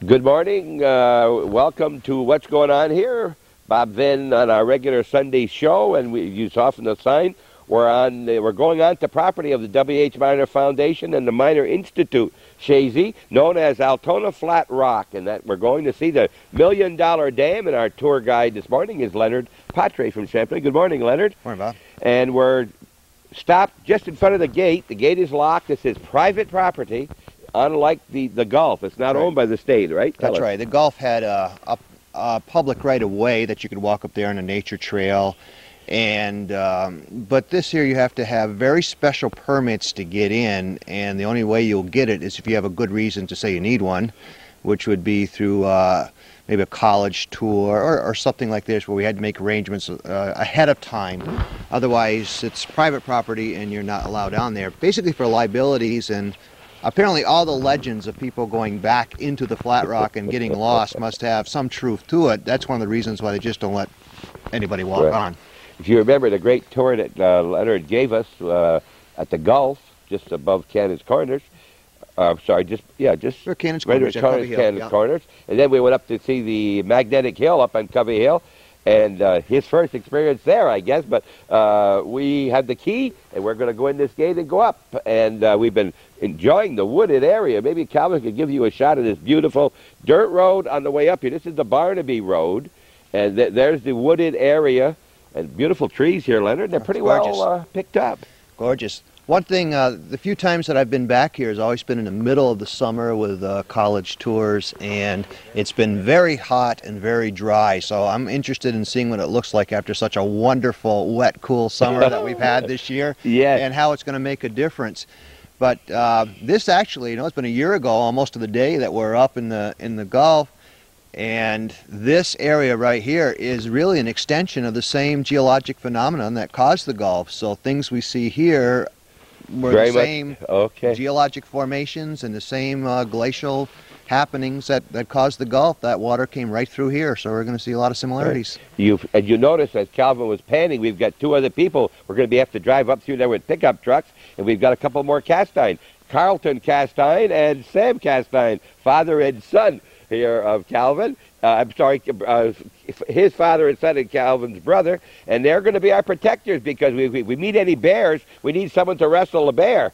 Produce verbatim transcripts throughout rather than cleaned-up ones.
Good morning. Uh, welcome to What's Going On here. Bob Venn on our regular Sunday show, and we, you saw from the sign, we're on. Uh, we're going on to property of the W H Miner Foundation and the Miner Institute, Chazy, known as Altona Flat Rock, and that we're going to see the Million Dollar Dam. And our tour guide this morning is Leonard Patre from Champlain. Good morning, Leonard. Morning, Bob. And we're stopped just in front of the gate. The gate is locked. This is private property. Unlike the, the Gulf, it's not right. owned by the state, right? Tell That's us. right. The Gulf had a, a, a public right-of-way that you could walk up there on a nature trail, and um, but this here you have to have very special permits to get in, and the only way you'll get it is if you have a good reason to say you need one, which would be through uh, maybe a college tour or, or something like this, where we had to make arrangements uh, ahead of time. Otherwise, it's private property and you're not allowed on there, basically for liabilities. And apparently all the legends of people going back into the Flat Rock and getting lost must have some truth to it. That's one of the reasons why they just don't let anybody walk Right. on. If you remember the great tour that uh, Leonard gave us uh, at the Gulf, just above Cannon's Corners, uh, sorry, just, yeah, just Or Cannon's right Corners, at yeah, Covey Hill, Cannon's yeah. Corners. And then we went up to see the Magnetic Hill up on Covey Hill, and uh, his first experience there, I guess. But uh, we had the key, and we're going to go in this gate and go up. And uh, we've been enjoying the wooded area. Maybe Calvin could give you a shot of this beautiful dirt road on the way up here. This is the Barnaby Road, and th there's the wooded area, and beautiful trees here, Leonard. They're That's pretty gorgeous. well uh, picked up. Gorgeous. One thing, uh, the few times that I've been back here has always been in the middle of the summer with uh, college tours, and it's been very hot and very dry, so I'm interested in seeing what it looks like after such a wonderful, wet, cool summer that we've had this year, Yes. and how it's going to make a difference. But uh, this actually, you know, it's been a year ago almost to the day that we're up in the, in the Gulf, and this area right here is really an extension of the same geologic phenomenon that caused the Gulf. So things we see here were Very the much- same okay. geologic formations and the same uh, glacial happenings that, that caused the Gulf. That water came right through here, so we're going to see a lot of similarities. You and you notice as Calvin was panning, we've got two other people. We're going to be have to drive up through there with pickup trucks, and we've got a couple more Castine, Carlton Castine and Sam Castine, father and son here of Calvin. Uh, I'm sorry, uh, his father and son and Calvin's brother, and they're going to be our protectors because we, we, we meet any bears, we need someone to wrestle a bear.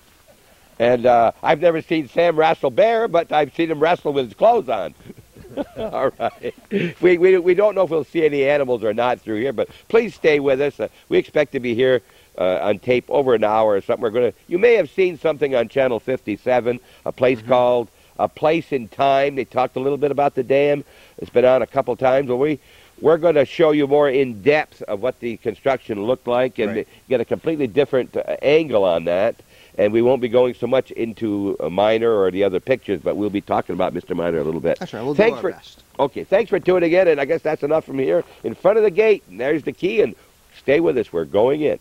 And uh, I've never seen Sam wrestle bear, but I've seen him wrestle with his clothes on. All right. We, we, we don't know if we'll see any animals or not through here, but please stay with us. Uh, we expect to be here uh, on tape over an hour or something. We're going to. You may have seen something on Channel fifty-seven, a place mm-hmm. called A Place in Time. They talked a little bit about the dam. It's been on a couple times. Well, we, we're going to show you more in depth of what the construction looked like and Right. get a completely different uh, angle on that. And we won't be going so much into a Miner or the other pictures, but we'll be talking about Mister Miner a little bit. That's right. We'll thanks do our for, best. Okay, thanks for tuning in, and I guess that's enough from here in front of the gate. And there's the key, and stay with us. We're going in.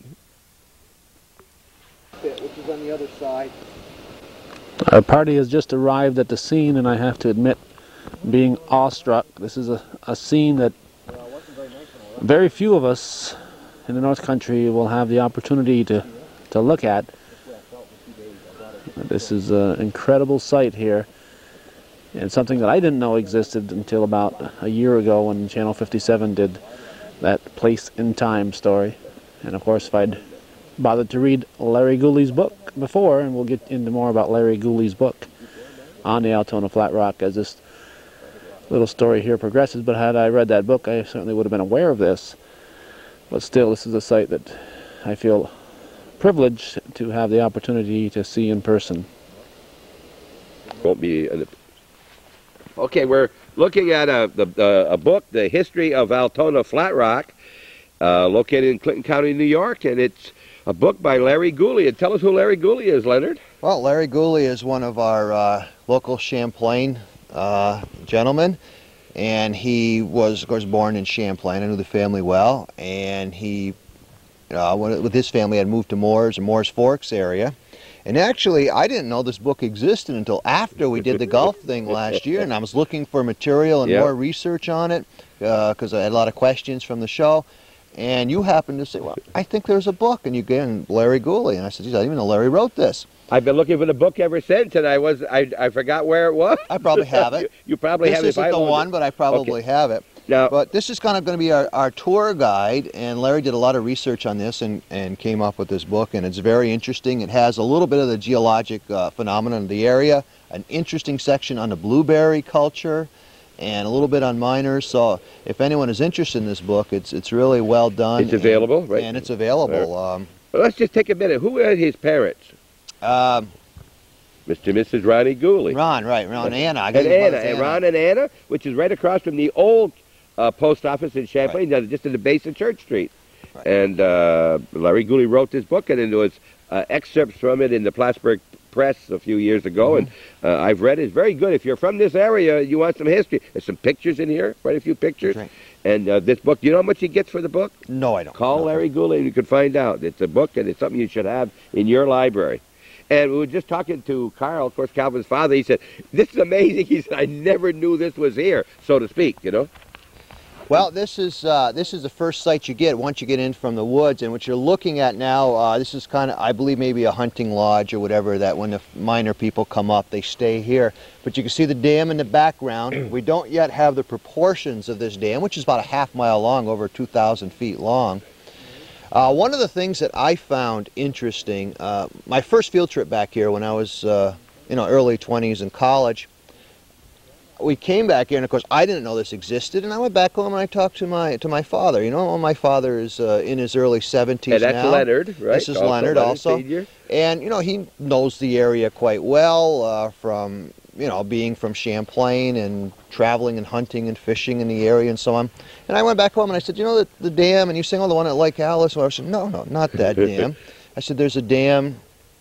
Which is on the other side. Our party has just arrived at the scene, and I have to admit, being awestruck. This is a, a scene that very few of us in the North Country will have the opportunity to, to look at. This is an incredible sight here, and something that I didn't know existed until about a year ago when Channel fifty-seven did that Place in Time story. And of course, if I'd bothered to read Larry Gooley's book before, and we'll get into more about Larry Gooley's book on the Altona Flat Rock as this little story here progresses, but had I read that book, I certainly would have been aware of this. But still, this is a site that I feel privileged to have the opportunity to see in person. Won't be. An... Okay, we're looking at a the uh, a book, The History of Altona Flat Rock, uh, located in Clinton County, New York, and it's a book by Larry Gooley. And tell us who Larry Gooley is, Leonard. Well, Larry Gooley is one of our uh, local Champlain uh, gentlemen, and he was, of course, born in Champlain. I knew the family well, and he, uh, with his family, had moved to Moores and Moores Forks area. And actually, I didn't know this book existed until after we did the Gulf thing last year, and I was looking for material and yep. more research on it because uh, I had a lot of questions from the show. and you happened to say, well, I think there's a book, and you get in Larry Gooley, and I said, geez, I didn't even know Larry wrote this. I've been looking for the book ever since, and I was I, I forgot where it was. I probably have it. you, you probably this have it. This isn't the one, but I probably okay. have it. Now, but this is kind of going to be our, our tour guide, and Larry did a lot of research on this and, and came up with this book, and it's very interesting. It has a little bit of the geologic uh, phenomenon of the area, an interesting section on the blueberry culture, and a little bit on miners. So if anyone is interested in this book, it's it's really well done. It's available, and, right? And it's available. Um, well, let's just take a minute. Who are his parents? Um, Mister and Missus Ronnie Gooley. Ron, right, Ron and Anna. I and guess Anna, and Ron and Anna, which is right across from the old uh, post office in Champlain, right. just at the base of Church Street. Right. And uh, Larry Gooley wrote this book, and there was uh, excerpts from it in the Plattsburgh Press a few years ago, mm-hmm. and uh, I've read it. It's very good. If you're from this area, you want some history. There's some pictures in here, quite a few pictures. Right. And uh, this book, you know how much he gets for the book? No, I don't. Call no. Larry Gooley, and you can find out. It's a book, and it's something you should have in your library. And we were just talking to Carl, of course, Calvin's father. He said, this is amazing. He said, I never knew this was here, so to speak, you know? Well, this is uh, this is the first sight you get once you get in from the woods, and what you're looking at now, uh, this is kind of, I believe, maybe a hunting lodge or whatever, that when the miner people come up, they stay here. But you can see the dam in the background. We don't yet have the proportions of this dam, which is about a half mile long, over two thousand feet long. Uh, one of the things that I found interesting, uh, my first field trip back here when I was, uh, you know, early twenties in college, we came back here, and of course I didn't know this existed, and I went back home and I talked to my to my father. You know, my father is uh, in his early seventies now. And that's Leonard, right? This is also Leonard, Leonard also. Senior. And you know, he knows the area quite well uh, from you know being from Champlain and traveling and hunting and fishing in the area and so on. And I went back home and I said, you know, the, the dam, and you saying, oh, the one at Lake Alice? Well, I said, no, no, not that dam. I said, there's a dam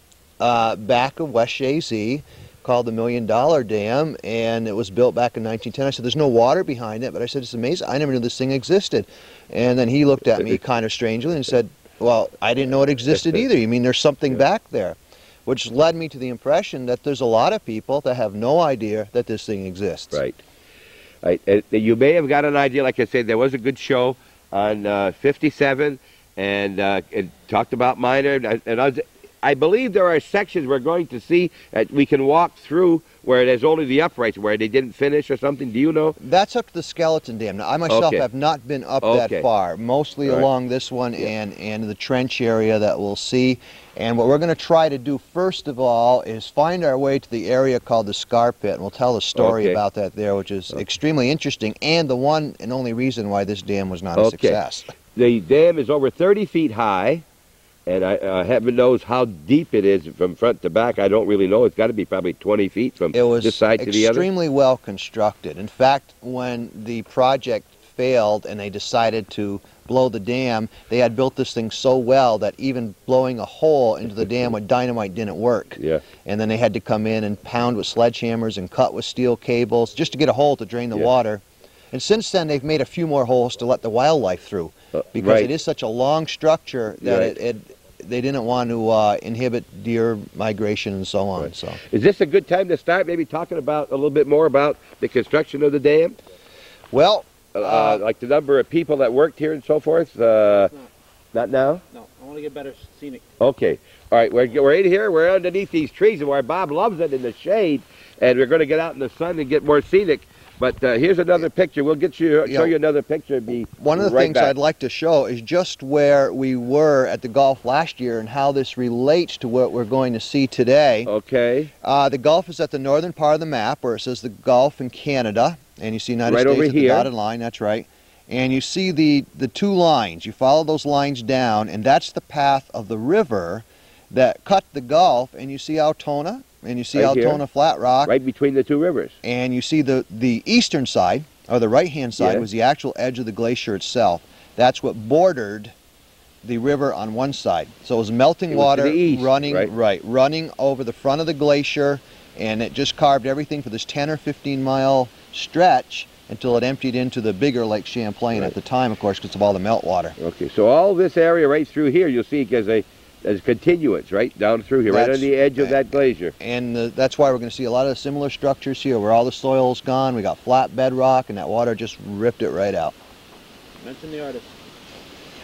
uh, back of West Shazy called the Million Dollar Dam, and it was built back in nineteen ten. I said, there's no water behind it, but I said, it's amazing. I never knew this thing existed. And then he looked at me kind of strangely and said, well, I didn't know it existed either. You mean there's something yeah. back there? Which led me to the impression that there's a lot of people that have no idea that this thing exists. Right. Right. Uh, you may have got an idea, like I said, there was a good show on uh, fifty-seven, and uh, it talked about miner, and, I, and I was, I believe there are sections we're going to see that we can walk through where there's only the uprights, where they didn't finish or something. Do you know? That's up to the Skeleton Dam. Now, I myself okay. have not been up okay. that far, mostly right. along this one yeah. and, and the trench area that we'll see. And what we're going to try to do, first of all, is find our way to the area called the Scar Pit, and we'll tell a story okay. about that there, which is okay. extremely interesting, and the one and only reason why this dam was not okay. a success. The dam is over thirty feet high. And I, uh, heaven knows how deep it is from front to back. I don't really know. It's got to be probably twenty feet from this side to the other. It was extremely well constructed. In fact, when the project failed and they decided to blow the dam, they had built this thing so well that even blowing a hole into the dam with dynamite didn't work. Yeah. And then they had to come in and pound with sledgehammers and cut with steel cables just to get a hole to drain the yeah. water. And since then, they've made a few more holes to let the wildlife through, because uh, right. it is such a long structure that right. it, it, they didn't want to uh, inhibit deer migration and so on. Right. So, is this a good time to start maybe talking about a little bit more about the construction of the dam? Well, uh, uh, like the number of people that worked here and so forth? Uh, no. Not now? No, I want to get better scenic. Okay. All right, we're, we're in here. We're underneath these trees, and where Bob loves it in the shade, and we're going to get out in the sun and get more scenic. But uh, here's another picture. We'll get you, show you another picture. Be One of the right things back. I'd like to show is just where we were at the Gulf last year and how this relates to what we're going to see today. Okay. Uh, the Gulf is at the northern part of the map where it says the Gulf in Canada, and you see United right States over at here. the dotted line. That's right. And you see the, the two lines. You follow those lines down, and that's the path of the river that cut the Gulf, and you see Altona. And you see right Altona here, Flat Rock. right between the two rivers. And you see the, the eastern side, or the right-hand side, yeah. was the actual edge of the glacier itself. That's what bordered the river on one side. So it was melting it was water to the east, running right? right, running over the front of the glacier, and it just carved everything for this ten or fifteen mile stretch until it emptied into the bigger Lake Champlain right. at the time, of course, because of all the meltwater. Okay, so all this area right through here, you'll see as a as continuance, right down through here, that's, right on the edge of that glacier. And the, that's why we're going to see a lot of similar structures here, where all the soil's gone. We got flat bedrock, and that water just ripped it right out. Mention the artist.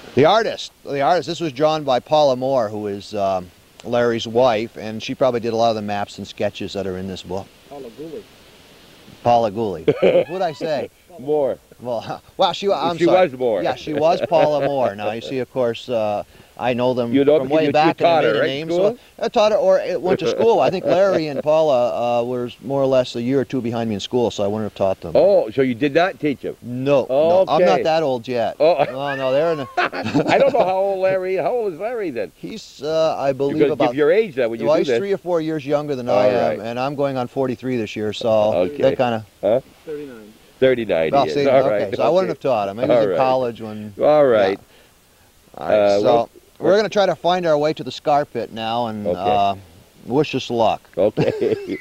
The artist, the artist, this was drawn by Paula Moore, who is um, Larry's wife, and she probably did a lot of the maps and sketches that are in this book. Paula Gooley. Paula Gooley. What did I say? Moore. Well, well, she, I'm she sorry. was Moore. Yeah, she was Paula Moore. Now, you see, of course, uh, I know them you know from way you, back you in taught the her, maiden right, name. school? So I taught her, or it went to school. I think Larry and Paula uh, were more or less a year or two behind me in school, so I wouldn't have taught them. Oh, so you did not teach him? No, Oh, no, I'm okay. not that old yet. Oh. No, no, they're in a, I don't know how old Larry. How old is Larry then? he's, uh, I believe, You're going to about give your age then when you well, do he's this. three or four years younger than All I am, right. and I'm going on forty-three this year, so Okay. that kind of. Huh? thirty-nine. thirty-nine. Well, he is. see, All okay, right. so I wouldn't have taught him. He was All in right. college when. All right. All right, Uh, so well- we're going to try to find our way to the Scar Pit now, and Okay. uh, wish us luck. Okay.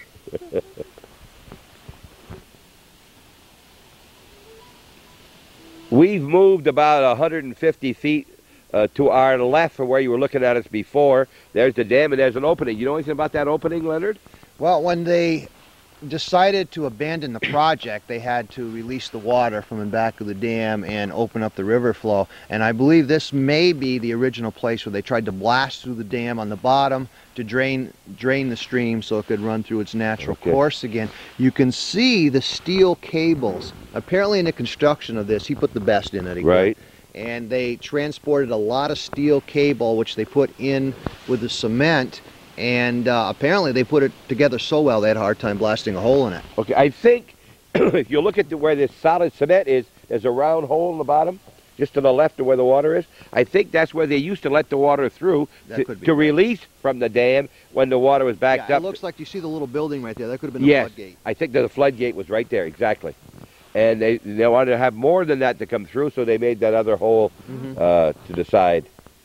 We've moved about one hundred fifty feet uh, to our left from where you were looking at us before. There's the dam, and there's an opening. You know anything about that opening, Leonard? Well, when they decided to abandon the project, they had to release the water from the back of the dam and open up the river flow. And I believe this may be the original place where they tried to blast through the dam on the bottom to drain drain the stream so it could run through its natural Okay. course again. You can see the steel cables. Apparently in the construction of this, he put the best in it again. Right. And they transported a lot of steel cable, which they put in with the cement. And uh, apparently they put it together so well they had a hard time blasting a hole in it. Okay, I think if you look at the, where this solid cement is, there's a round hole in the bottom, just to the left of where the water is. I think that's where they used to let the water through That to, could be to right. release from the dam when the water was backed Yeah, up. it looks like you see the little building right there. That could have been the Yes, floodgate. I think that the floodgate was right there, exactly. And they, they wanted to have more than that to come through, so they made that other hole Mhm. uh, to the side.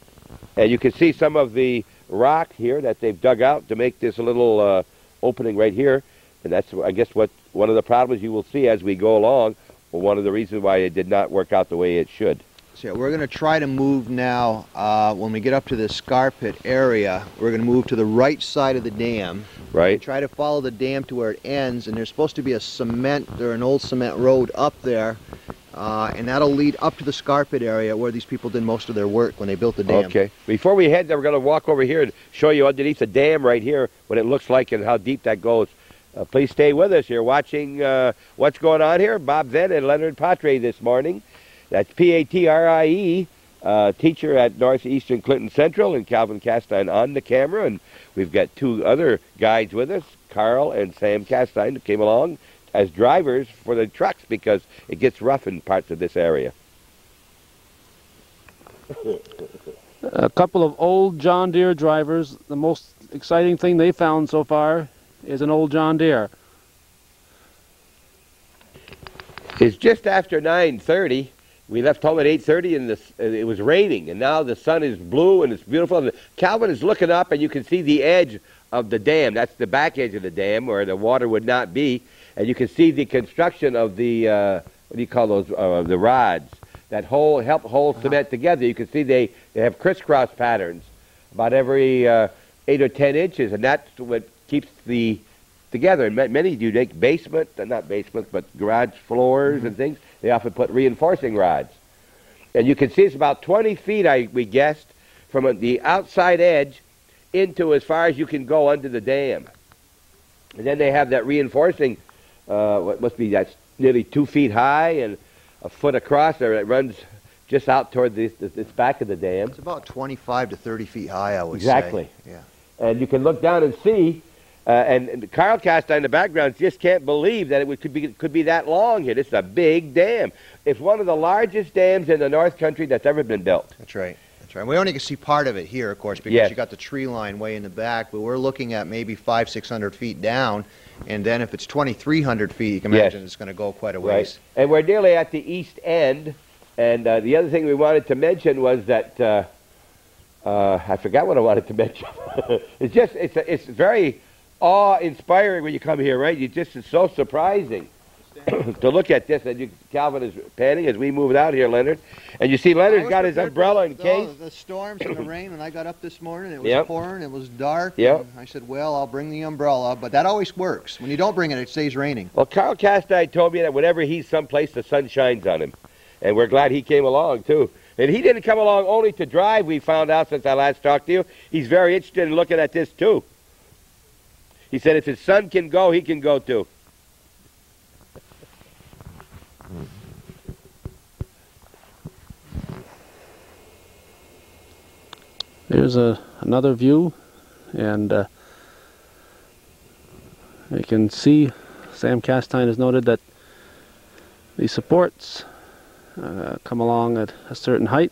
And you can see some of the rock here that they've dug out to make this little uh, opening right here. And that's, I guess, what one of the problems you will see as we go along, or one of the reasons why it did not work out the way it should. So yeah, we're going to try to move now, uh, when we get up to this Scar Pit area, we're going to move to the right side of the dam. Right? Try to follow the dam to where it ends, and there's supposed to be a cement, or an old cement road up there, uh, and that'll lead up to the Scar Pit area where these people did most of their work when they built the dam. Okay. Before we head there, we're going to walk over here and show you underneath the dam right here what it looks like and how deep that goes. Uh, please stay with us. You're watching uh, What's Going On Here. Bob Venn and Leonard Patre this morning. That's P A T R I E, uh, teacher at Northeastern Clinton Central, and Calvin Castine on the camera. And we've got two other guides with us, Carl and Sam Castine, who came along as drivers for the trucks because it gets rough in parts of this area. A couple of old John Deere drivers. The most exciting thing they found so far is an old John Deere. It's just after nine thirty. We left home at eight thirty, and the, it was raining, and now the sun is blue, and it's beautiful. And Calvin is looking up, and you can see the edge of the dam. That's the back edge of the dam where the water would not be. And you can see the construction of the, uh, what do you call those, uh, the rods that hold, help hold cement together. You can see they, they have crisscross patterns about every uh, eight or ten inches, and that's what keeps the together. And ma- many do make basement, uh, not basements, but garage floors Mm-hmm. and things. They often put reinforcing rods. And you can see it's about twenty feet, I we guessed, from uh, the outside edge into as far as you can go under the dam. And then they have that reinforcing, uh, what must be, that's nearly two feet high and a foot across there. It runs just out toward this, this, this back of the dam. It's about twenty-five to thirty feet high, I would Exactly. say. Yeah. And you can look down and see, uh, and, and Carl Castine in the background just can't believe that it would, could be could be that long here. This is a big dam. It's one of the largest dams in the North Country that's ever been built. That's right. That's right. We only can see part of it here, of course, because Yes. you got the tree line way in the back, but we're looking at maybe five, six hundred feet down, and then if it's twenty-three hundred feet, you can Yes. imagine it's going to go quite a ways. Right. And we're nearly at the east end. And uh, the other thing we wanted to mention was that uh, uh, I forgot what I wanted to mention. it's just it's a, it's very awe-inspiring when you come here, right? You just it's so surprising to look at this. And you, Calvin is panning as we move out here, Leonard. And you see Leonard's got his umbrella in case. The storms and the rain, when I got up this morning, it was Yep. pouring, it was dark. Yep. and I said, well, I'll bring the umbrella, but that always works. When you don't bring it, it stays raining. Well, Carl Castine told me that whenever he's someplace, the sun shines on him. And we're glad he came along, too. And he didn't come along only to drive, we found out since I last talked to you. He's very interested in looking at this too. He said if his son can go, he can go too. Here's a, another view, and uh, you can see Sam Castine has noted that the supports uh, come along at a certain height,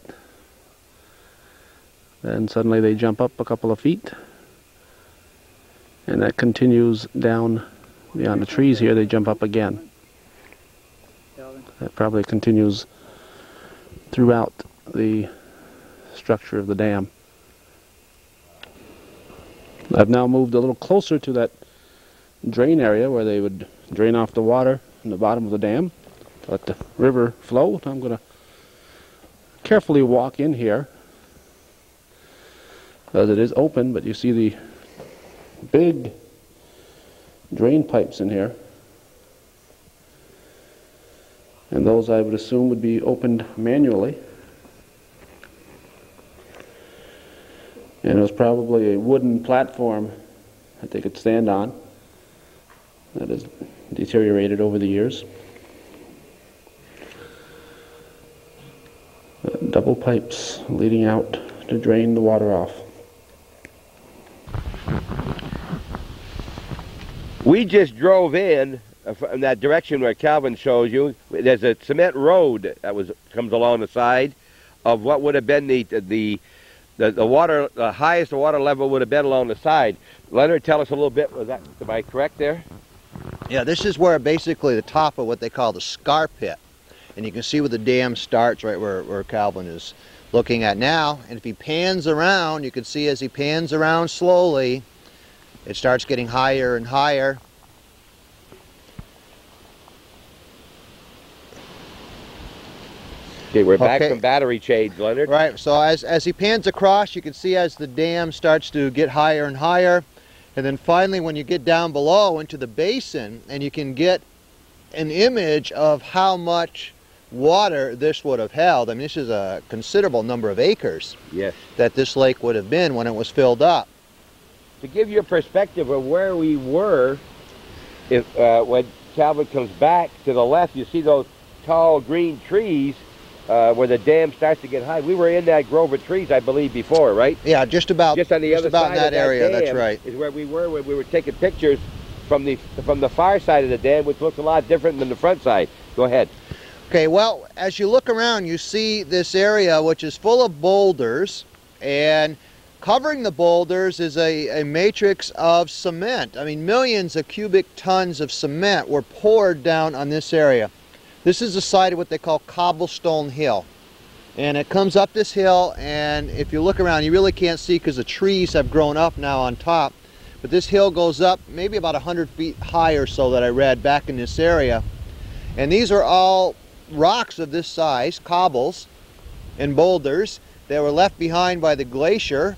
then suddenly they jump up a couple of feet, and that continues down beyond the trees here. They jump up again. That probably continues throughout the structure of the dam. I've now moved a little closer to that drain area where they would drain off the water in the bottom of the dam, let the river flow. I'm going to carefully walk in here, as it is open, but you see the big drain pipes in here, and those I would assume would be opened manually. And it was probably a wooden platform that they could stand on that has deteriorated over the years. Uh, double pipes leading out to drain the water off. We just drove in uh, from that direction where Calvin shows you. There's a cement road that was comes along the side of what would have been the the the, the water, the highest water level would have been along the side. Leonard, tell us a little bit. Was that, am I correct there? Yeah, this is where basically the top of what they call the scar pit. And you can see where the dam starts, right where, where Calvin is looking at now. And if he pans around, you can see as he pans around slowly, it starts getting higher and higher. Okay, we're back Okay. from battery change, Leonard. Right, so as, as he pans across, you can see as the dam starts to get higher and higher. And then finally, when you get down below into the basin, and you can get an image of how much water this would have held. I mean, this is a considerable number of acres Yes. that this lake would have been when it was filled up. To give you a perspective of where we were, if uh, when Calvin comes back to the left, you see those tall green trees uh, where the dam starts to get high. We were in that grove of trees, I believe, before, right? Yeah, just about. Just on the just other about side in that of that area. dam That's right. is where we were when we were taking pictures from the from the far side of the dam, which looks a lot different than the front side. Go ahead. Okay, well, as you look around, you see this area which is full of boulders, and covering the boulders is a, a matrix of cement. I mean, millions of cubic tons of cement were poured down on this area. This is the site of what they call Cobblestone Hill. And it comes up this hill, and if you look around, you really can't see because the trees have grown up now on top. But this hill goes up maybe about one hundred feet high or so that I read back in this area. And these are all rocks of this size, cobbles and boulders that were left behind by the glacier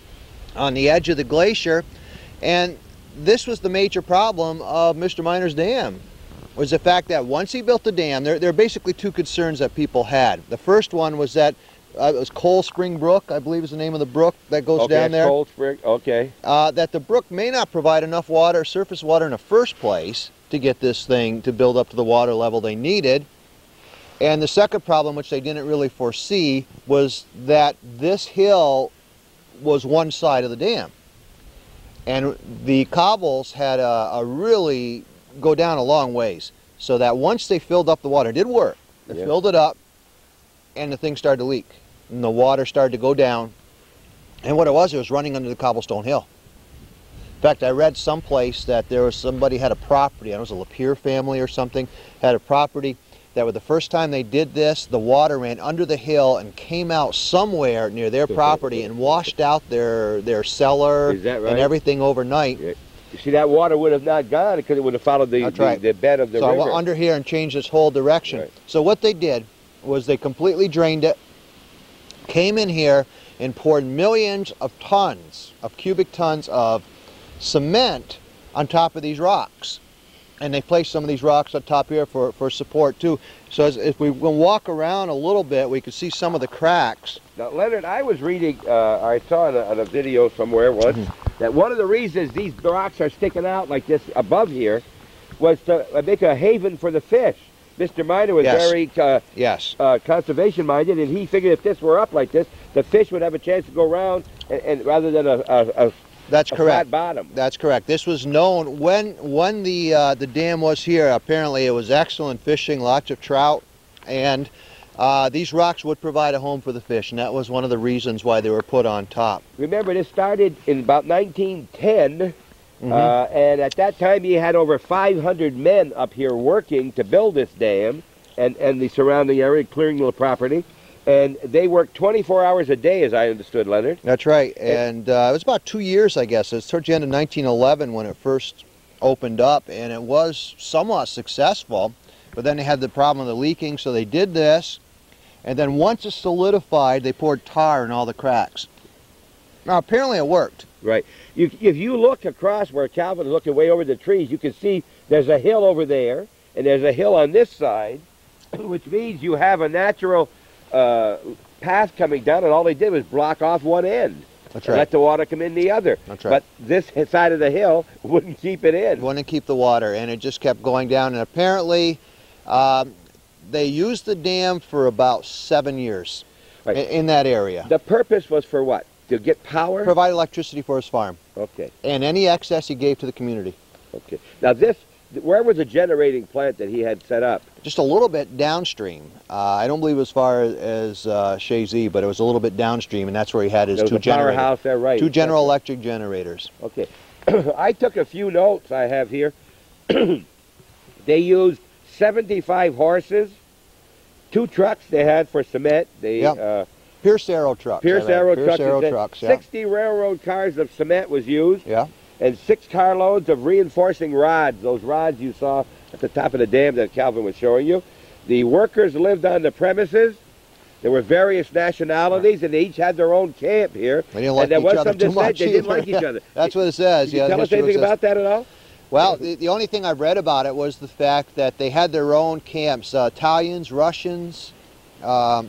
on the edge of the glacier. And this was the major problem of Mister Miner's dam, was the fact that once he built the dam, there, there are basically two concerns that people had. The first one was that uh, it was Cold Spring Brook, I believe is the name of the brook that goes Okay, down there. Cold Spring. Okay. Uh, that the brook may not provide enough water, surface water in the first place to get this thing to build up to the water level they needed. And the second problem, which they didn't really foresee, was that this hill was one side of the dam. And the cobbles had a, a really go down a long ways. So that once they filled up the water, it did work. They Yeah. filled it up, and the thing started to leak. And the water started to go down. And what it was, it was running under the Cobblestone Hill. In fact, I read someplace that there was somebody had a property, I don't know, it was a Lapierre family or something, had a property that was the first time they did this, the water ran under the hill and came out somewhere near their property and washed out their, their cellar Is that right? and everything overnight. Yeah. You see, that water would have not gone because it would have followed the, That's the, right. the bed of the so river. I went under here and changed its whole direction. Right. So what they did was they completely drained it, came in here and poured millions of tons, of cubic tons of cement on top of these rocks. And they place some of these rocks on top here for, for support too. So as, if we will walk around a little bit, we can see some of the cracks. Now, Leonard, I was reading, uh, I saw on a, on a video somewhere once, mm-hmm. that one of the reasons these rocks are sticking out like this above here was to make a haven for the fish. Mister Miner was yes. very uh, yes. uh, conservation minded, and he figured if this were up like this, the fish would have a chance to go around, and, and rather than a, a, a That's a correct. flat bottom. That's correct. This was known when when the uh, the dam was here. Apparently, it was excellent fishing, lots of trout, and uh, these rocks would provide a home for the fish, and that was one of the reasons why they were put on top. Remember, this started in about nineteen ten. Mm-hmm. uh, and at that time, you had over five hundred men up here working to build this dam and, and the surrounding area, clearing the property. And they worked twenty-four hours a day, as I understood, Leonard. That's right. And uh, it was about two years, I guess. It was towards the end of nineteen eleven when it first opened up, and it was somewhat successful. But then they had the problem of the leaking, so they did this. And then once it solidified, they poured tar in all the cracks. Now, apparently it worked. Right. You, if you look across where Calvin is looking way over the trees, you can see there's a hill over there, and there's a hill on this side, which means you have a natural uh, path coming down, and all they did was block off one end. That's and right. let the water come in the other. That's right. But this side of the hill wouldn't keep it in. Wouldn't keep the water, and it just kept going down. And apparently, um, they used the dam for about seven years right. in, in that area. The purpose was for what? To get power? Provide electricity for his farm. Okay. And any excess he gave to the community. Okay. Now this, where was the generating plant that he had set up? Just a little bit downstream. Uh, I don't believe as far as uh, Shazy, but it was a little bit downstream, and that's where he had his there was two a generators. powerhouse there, right? Two General Electric generators. Okay. I took a few notes I have here. They used seventy-five horses, two trucks they had for cement. They yep. uh, Pierce Arrow trucks. Pierce Arrow Pierce trucks. Arrow trucks. Yeah. Sixty railroad cars of cement was used. Yeah. And six carloads of reinforcing rods. Those rods you saw at the top of the dam that Calvin was showing you. The workers lived on the premises. There were various nationalities, and they each had their own camp here. They didn't like and there each was other some too dissent. much They didn't either. like each other. That's what it says. Can yeah, you tell us anything about that at all? Well, the, the only thing I've read about it was the fact that they had their own camps. Uh, Italians, Russians, um,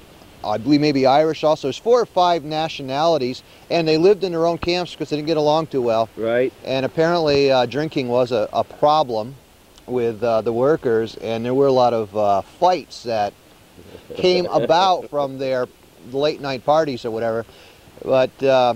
I believe maybe Irish also. There's four or five nationalities, and they lived in their own camps because they didn't get along too well. Right. And apparently uh, drinking was a, a problem with uh, the workers, and there were a lot of uh, fights that came about from their late night parties or whatever. But uh,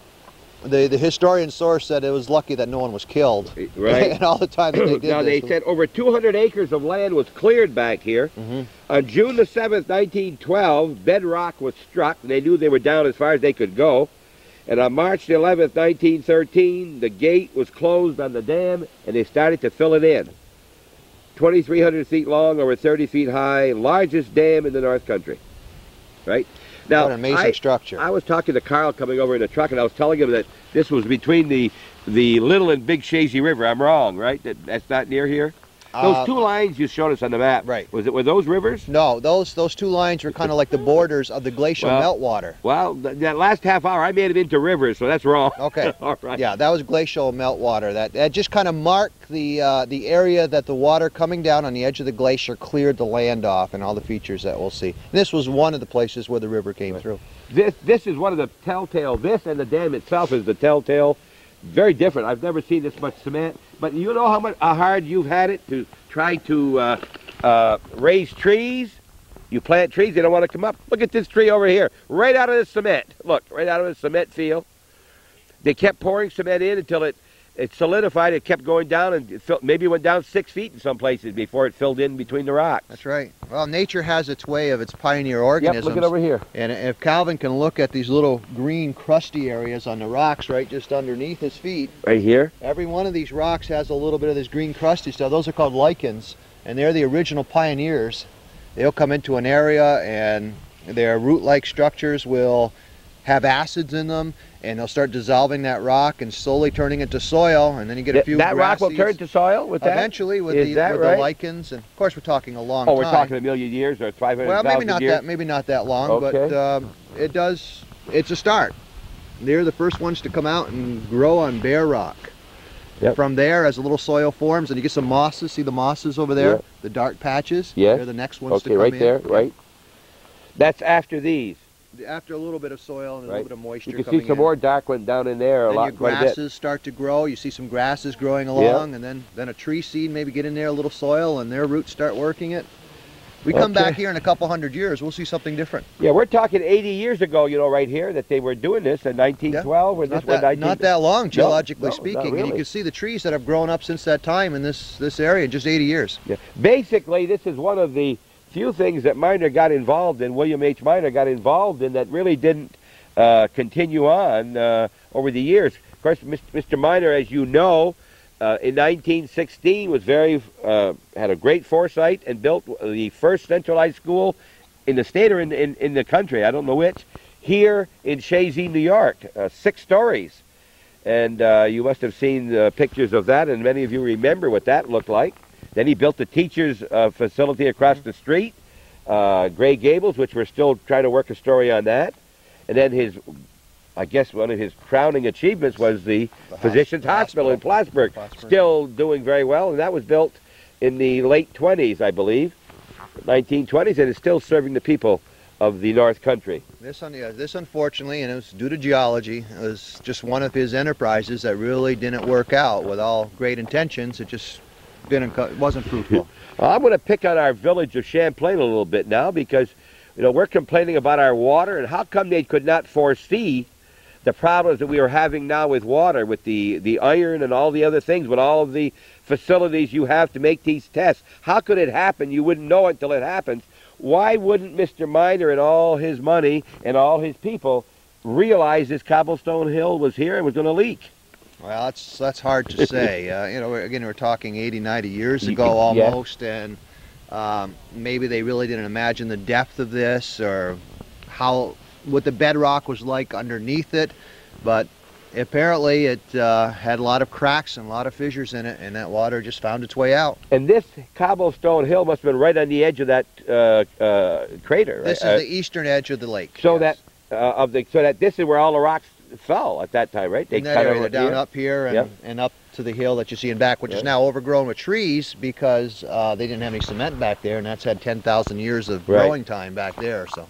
the, the historian source said it was lucky that no one was killed. Right. And all the time that they did now, this. they said over two hundred acres of land was cleared back here. Mm-hmm. On June the seventh, nineteen twelve, bedrock was struck. And they knew they were down as far as they could go. And on March the eleventh, nineteen thirteen, the gate was closed on the dam, and they started to fill it in. twenty-three hundred feet long, over thirty feet high, largest dam in the North Country. Right? Now, what an amazing I, structure. I was talking to Carl coming over in a truck, and I was telling him that this was between the the Little and Big Shazy River. I'm wrong, right? That, that's not near here? Those Uh, two lines you showed us on the map, right. Was it, were those rivers? No, those those two lines were kind of like the borders of the glacial Well, meltwater. Well, th that last half hour I made it into rivers, so that's wrong. Okay. All right. Yeah, that was glacial meltwater. That that just kind of marked the uh, the area that the water coming down on the edge of the glacier cleared the land off, and all the features that we'll see. This was one of the places where the river came Right. through. This this is one of the telltale. This and the dam itself is the telltale. Very different. I've never seen this much cement. But you know how much how hard you've had it to try to uh, uh, raise trees. You plant trees, they don't want to come up. Look at this tree over here, right out of the cement. Look, right out of the cement field. They kept pouring cement in until it it solidified. It kept going down, and it filled, maybe went down six feet in some places before it filled in between the rocks. That's right. Well, nature has its way of its pioneer organisms. Yep, look at over here. And if Calvin can look at these little green crusty areas on the rocks right just underneath his feet, Right here. every one of these rocks has a little bit of this green crusty stuff. Those are called lichens, and they're the original pioneers. They'll come into an area, and their root-like structures will have acids in them, and they'll start dissolving that rock and slowly turning it to soil, and then you get a few That rock grass will seeds. turn to soil with that? Eventually, with, Is the, that with right? the lichens, and of course we're talking a long Oh, time. we're talking a million years or five hundred Well, thousand maybe not years? that, maybe not that long, Okay. but um, it does. It's a start. They're the first ones to come out and grow on bare rock. Yep. From there, as a little soil forms, and you get some mosses. See the mosses over there? Yeah. The dark patches? Yeah. They're the next ones to Okay, come right in. there, right. That's after these. After a little bit of soil and a Right. little bit of moisture You can coming see some in. more dark one down in there a Then lot, your quite a bit. grasses start to grow. You see some grasses growing along, and then, then a tree seed maybe get in there, a little soil, and their roots start working it. We come Okay. back here in a couple hundred years, we'll see something different. Yeah, we're talking eighty years ago, you know, right here, that they were doing this in nineteen twelve, or this Not one that, nineteen... not that long, geologically no, not speaking. And really. you can see the trees that have grown up since that time in this, this area in just eighty years. Yeah. Basically, this is one of the few things that Miner got involved in, William H. Miner got involved in, that really didn't uh, continue on uh, over the years. Of course, Mister Miner, as you know, uh, in nineteen sixteen was very uh, had a great foresight and built the first centralized school in the state or in, in, in the country, I don't know which, here in Chazy, New York, uh, six stories. And uh, you must have seen uh, pictures of that, and many of you remember what that looked like. Then he built the teachers' uh, facility across the street, uh, Gray Gables, which we're still trying to work a story on that. And then his, I guess one of his crowning achievements was the, The Physicians hos- Hospital, in Plattsburgh, Plattsburgh. still doing very well, and that was built in the late twenties, I believe, nineteen twenties, and is still serving the people of the North Country. This, un yeah, this unfortunately, and it was due to geology, it was just one of his enterprises that really didn't work out. With all great intentions, it just didn't, co- it wasn't fruitful. Well, I'm going to pick on our village of Champlain a little bit now, because you know we're complaining about our water, and how come they could not foresee the problems that we are having now with water, with the, the iron and all the other things, with all of the facilities you have to make these tests? How could it happen? You wouldn't know it until it happens. Why wouldn't Mister Miner and all his money and all his people realize this cobblestone hill was here and was going to leak? Well, that's that's hard to say. Uh, you know, we're- again, we're talking eighty, ninety years Y- ago yeah. almost, and um, maybe they really didn't imagine the depth of this or how what the bedrock was like underneath it. But apparently, it uh, had a lot of cracks and a lot of fissures in it, and that water just found its way out. And this cobblestone hill must have been right on the edge of that uh, uh, crater. This right? is the eastern edge of the lake. So yes. that uh, of the so that this is where all the rocks fell at that time, right? They in that cut area, over they're down here. up here and, Yep. and up to the hill that you see in back, which Yep. is now overgrown with trees because uh, they didn't have any cement back there, and that's had ten thousand years of Right. growing time back there. So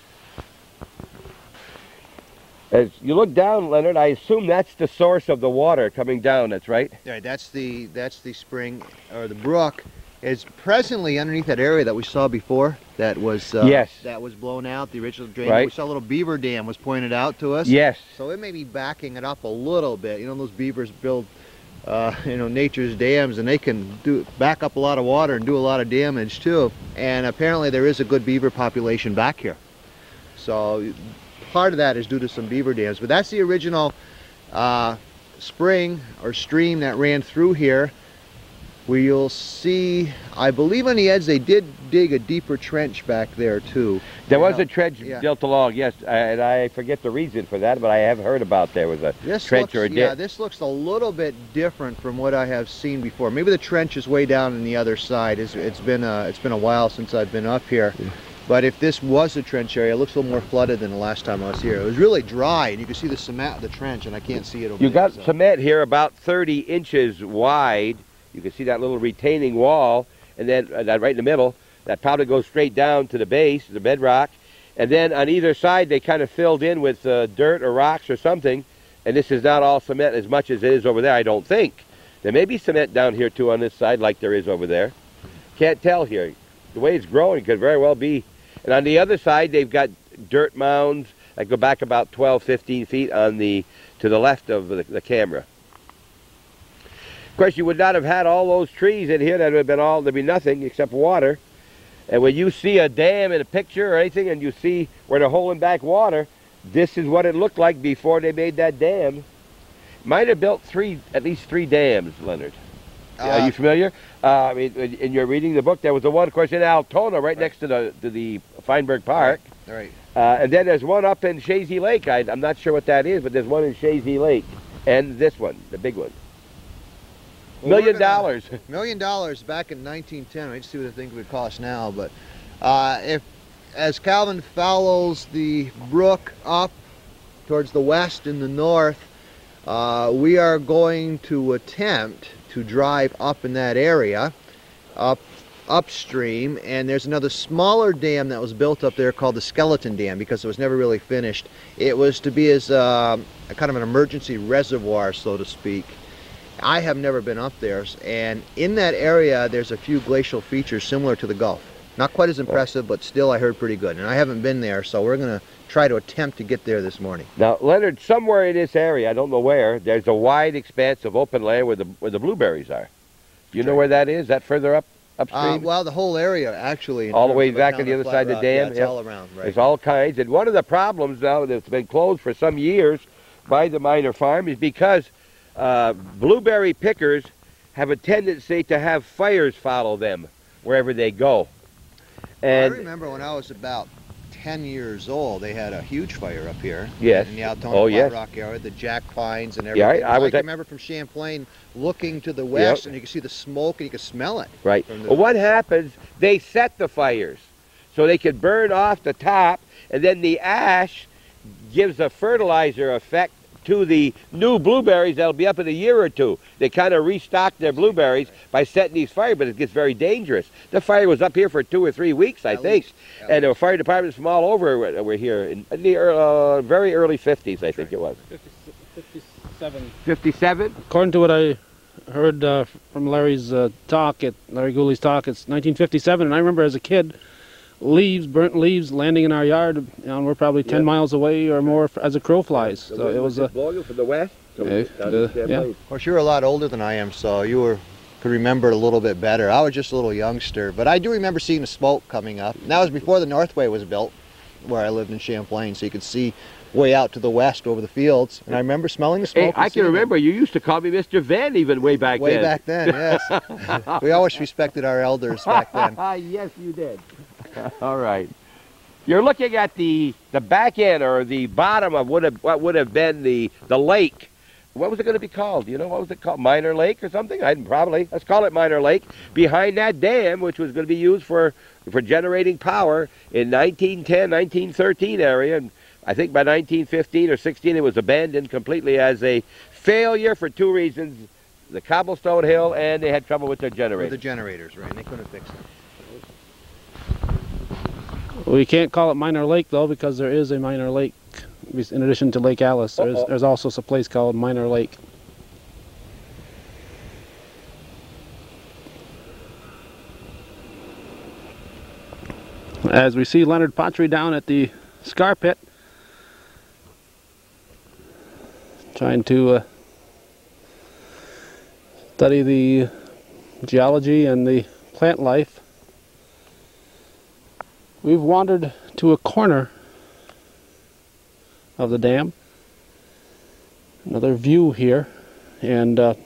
As you look down, Leonard, I assume that's the source of the water coming down. That's right. yeah, that's the that's the spring or the brook is presently underneath that area that we saw before. That was uh, Yes. that was blown out. The original drain. Right. We saw a little beaver dam was pointed out to us. Yes. So it may be backing it up a little bit. You know, those beavers build, uh, you know, nature's dams, and they can do back up a lot of water and do a lot of damage too. And apparently there is a good beaver population back here. So part of that is due to some beaver dams. But that's the original uh, spring or stream that ran through here. Where you'll see, I believe on the edge they did dig a deeper trench back there too. There Yeah. was a trench Yeah. built along, yes, and I forget the reason for that, but I have heard about there was a This trench looks, or a yeah, dip. this looks a little bit different from what I have seen before. Maybe the trench is way down on the other side. It's, it's been a, it's been a while since I've been up here. But if this was a trench area, it looks a little more flooded than the last time I was here. It was really dry, and you can see the cement of the trench, and I can't see it over You there. got so. cement here about thirty inches wide. You can see that little retaining wall, and then uh, that right in the middle, that probably goes straight down to the base, the bedrock. And then on either side, they kind of filled in with uh, dirt or rocks or something. And this is not all cement as much as it is over there, I don't think. There may be cement down here too on this side, like there is over there. Can't tell here. The way it's growing, it could very well be. And on the other side, they've got dirt mounds that go back about twelve, fifteen feet on the to the left of the, the camera. Of course, you would not have had all those trees in here. That would have been all, there'd be nothing except water. And when you see a dam in a picture or anything, and you see where they're holding back water, this is what it looked like before they made that dam. Might have built three, at least three dams, Leonard. Uh, Are you familiar? Uh, I mean, in your reading the book, there was the one, of course, in Altona, right, Right. next to the to the Feinberg Park. All right. Uh, and then there's one up in Chazy Lake. I, I'm not sure what that is, but there's one in Chazy Lake. And this one, the big one. Well, we're Million gonna- dollars. Million dollars back in nineteen ten. I just see what I think it would cost now. But uh, if, as Calvin follows the brook up towards the west and the north, Uh, we are going to attempt to drive up in that area, up upstream, and there's another smaller dam that was built up there called the Skeleton Dam because it was never really finished. It was to be as uh, a kind of an emergency reservoir, so to speak. I have never been up there, and in that area there's a few glacial features similar to the Gulf. Not quite as impressive, but still I heard pretty good. And I haven't been there, so we're going to try to attempt to get there this morning. Now, Leonard, somewhere in this area, I don't know where, there's a wide expanse of open land where the where the blueberries are. Do you know where that is? Is that further up upstream? Uh, well, the whole area, actually. All the way back on the other side of the dam? Yeah, it's Yep. all around, right. There's all kinds. And one of the problems now that's been closed for some years by the Miner Farm is because uh, blueberry pickers have a tendency to have fires follow them wherever they go. And I remember when I was about ten years old, they had a huge fire up here. Yes. In the Altona Oh, Flat yes. Rock area, the jack pines and Yeah, everything. I- I was can at- remember from Champlain looking to the west, Yep. and you could see the smoke and you could smell it. Right. From the- Well, what happens, they set the fires so they can burn off the top, and then the ash gives a fertilizer effect to the new blueberries that'll be up in a year or two. They kind of restock their blueberries by setting these fires, but it gets very dangerous. The fire was up here for two or three weeks, I At think. least, at And there were fire departments from all over were were here in the uh, very early fifties, I think it was. fifty-seven. fifty-seven? According to what I heard uh, from Larry's uh, talk, at Larry Gooley's talk, it's nineteen fifty-seven, and I remember as a kid, leaves, burnt leaves, landing in our yard, you know, and we're probably ten Yeah. miles away or more f- as a crow flies. The So wind it was a blowing from the west. Yeah, down the- to Champlain. yeah. Of course, you're a lot older than I am, so you were could remember it a little bit better. I was just a little youngster, but I do remember seeing the smoke coming up. And that was before the Northway was built, where I lived in Champlain, so you could see way out to the west over the fields. And I remember smelling the smoke. Hey, and I can seeing it. remember you used to call me Mister Van even way back Way then. back then, yes. We always respected our elders back then. Yes, you did. All right. You're looking at the the back end or the bottom of what have, what would have been the the lake. What was it going to be called? You know, what was it called? Miner Lake or something? I probably. Let's call it Miner Lake. Behind that dam, which was going to be used for for generating power in nineteen ten, nineteen thirteen area, and I think by nineteen fifteen or sixteen it was abandoned completely as a failure for two reasons: the cobblestone hill, and they had trouble with their With generator. the generators, right? And they couldn't fix them. We can't call it Miner Lake, though, because there is a Miner Lake. In addition to Lake Alice, there's, Uh-oh. there's also a place called Miner Lake. As we see Leonard Pottery down at the Scar Pit, trying to uh, study the geology and the plant life. We've wandered to a corner of the dam. Another view here, and uh,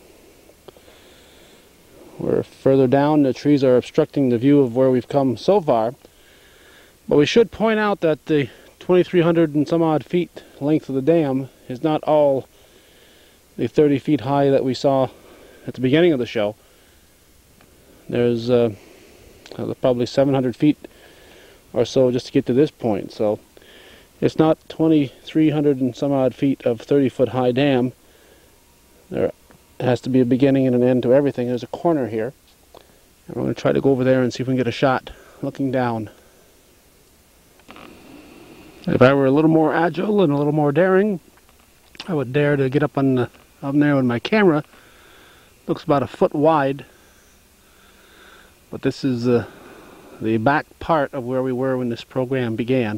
we're further down. The trees are obstructing the view of where we've come so far. But we should point out that the twenty-three hundred and some odd feet length of the dam is not all the thirty feet high that we saw at the beginning of the show. There's uh, probably seven hundred feet or so just to get to this point. So it's not twenty-three hundred and some odd feet of thirty foot high dam. There has to be a beginning and an end to everything. There's a corner here. And we're going to try to go over there and see if we can get a shot looking down. If I were a little more agile and a little more daring, I would dare to get up on the, up there with my camera. Looks about a foot wide. But this is uh, the back part of where we were when this program began.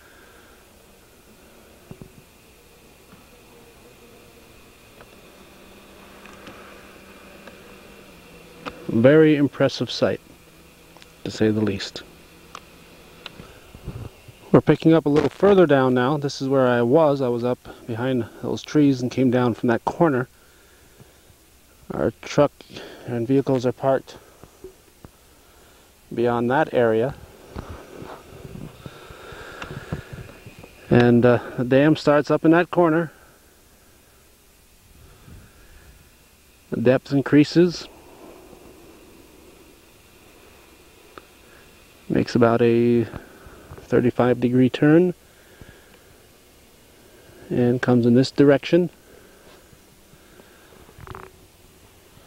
Very impressive sight, to say the least. We're picking up a little further down now. This is where I was. I was up behind those trees and came down from that corner. Our truck and vehicles are parked beyond that area. And uh, the dam starts up in that corner. The depth increases. Makes about a thirty-five degree turn and comes in this direction.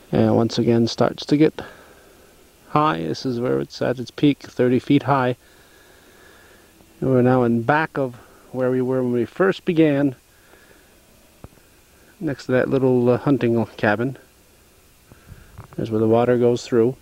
And once again starts to get high. This is where it's at its peak, thirty feet high. And we're now in back of where we were when we first began, next to that little uh, hunting cabin. There's where the water goes through.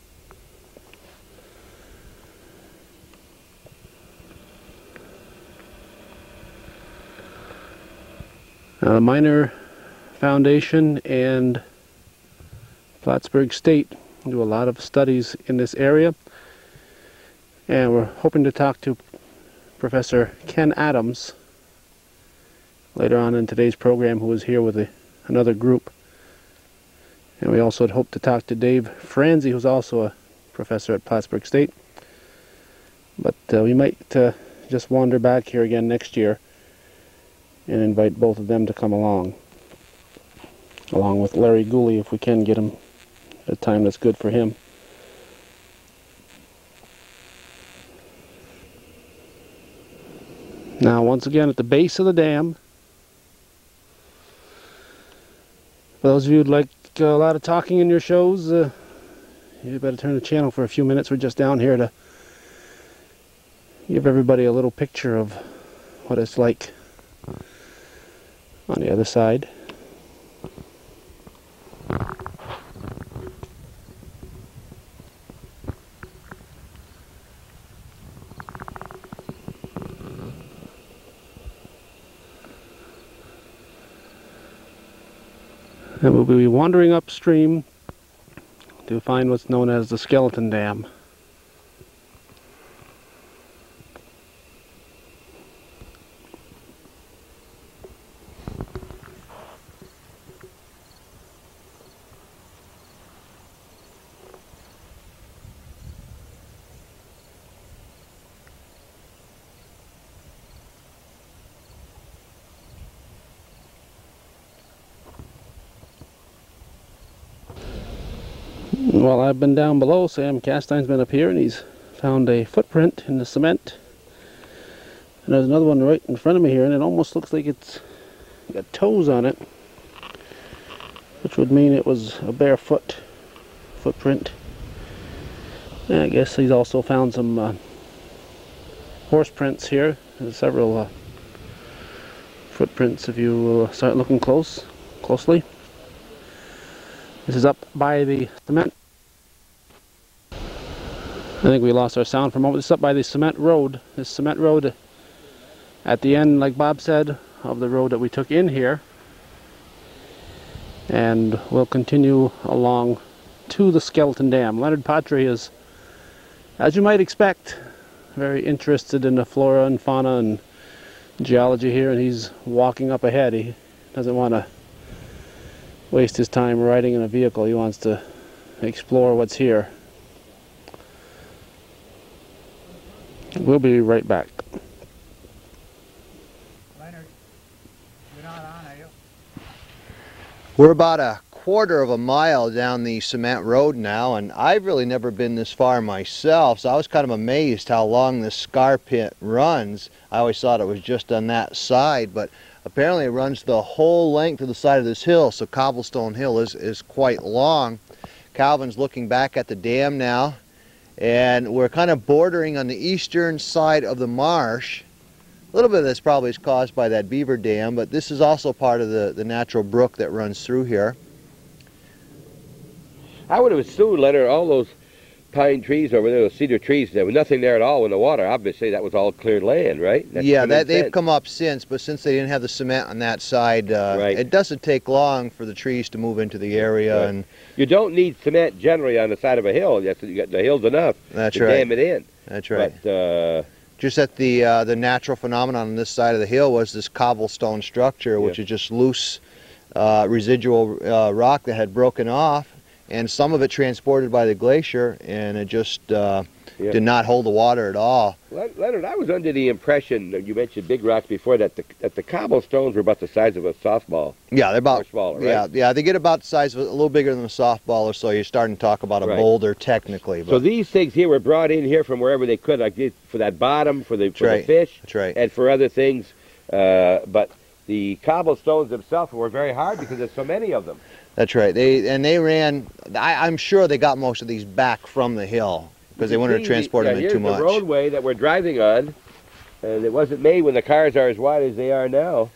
Now, the Miner Foundation and Plattsburgh State do a lot of studies in this area, and we're hoping to talk to Professor Ken Adams later on in today's program, who is here with a, another group. And we also had hoped to talk to Dave Franzi, who's also a professor at Plattsburgh State. But uh, we might uh, just wander back here again next year and invite both of them to come along, along with Larry Gooley, if we can get him at a time that's good for him. Now, once again, at the base of the dam. For those of you who'd like uh, a lot of talking in your shows, uh, you better turn the channel for a few minutes. We're just down here to give everybody a little picture of what it's like on the other side. And we'll be wandering upstream to find what's known as the Skeleton Dam. While I've been down below, Sam Castine's been up here and he's found a footprint in the cement. And there's another one right in front of me here, and it almost looks like it's got toes on it, which would mean it was a barefoot footprint. And I guess he's also found some uh, horse prints here. There's several uh, footprints if you uh, start looking close, closely. This is up by the cement. I think we lost our sound for a moment. This is up by the cement road. This cement road at the end, like Bob said, of the road that we took in here. And we'll continue along to the Skeleton Dam. Leonard Patry is, as you might expect, very interested in the flora and fauna and geology here, and he's walking up ahead. He doesn't want to waste his time riding in a vehicle. He wants to explore what's here. We'll be right back. Leonard, you're not on, are you? We're about a quarter of a mile down the cement road now, and I've really never been this far myself, so I was kind of amazed how long this scar pit runs. I always thought it was just on that side, but apparently it runs the whole length of the side of this hill, so Cobblestone Hill is, is quite long. Calvin's looking back at the dam now, and we're kind of bordering on the eastern side of the marsh. A little bit of this probably is caused by that beaver dam, but this is also part of the, the natural brook that runs through here. I would have assumed, Leonard, all those pine trees over there, those cedar trees, there was nothing there at all in the water. Obviously, that was all cleared land, right? That's yeah, that, they've sense. come up since, but since they didn't have the cement on that side, uh, right. it doesn't take long for the trees to move into the area. Right. And you don't need cement generally on the side of a hill. Yes, you got the hill's enough That's to right. dam it in. That's right. But, uh, just that the uh, the natural phenomenon on this side of the hill was this cobblestone structure, which yeah. is just loose uh, residual uh, rock that had broken off, and some of it transported by the glacier, and it just uh, yeah. did not hold the water at all. Leonard, I was under the impression that you mentioned big rocks before, that the, that the cobblestones were about the size of a softball. Yeah, they're about or smaller, right? Yeah, yeah, they get about the size of a, a little bigger than a softball or so. You're starting to talk about a right. boulder technically. But so these things here were brought in here from wherever they could, like this, for that bottom, for the, for right. the fish, That's right. and for other things. Uh, but the cobblestones themselves were very hard because there's so many of them. That's right. They and they ran. I, I'm sure they got most of these back from the hill because they wanted to transport yeah, them in here's too much. the roadway that we're driving on, and it wasn't made when the cars are as wide as they are now.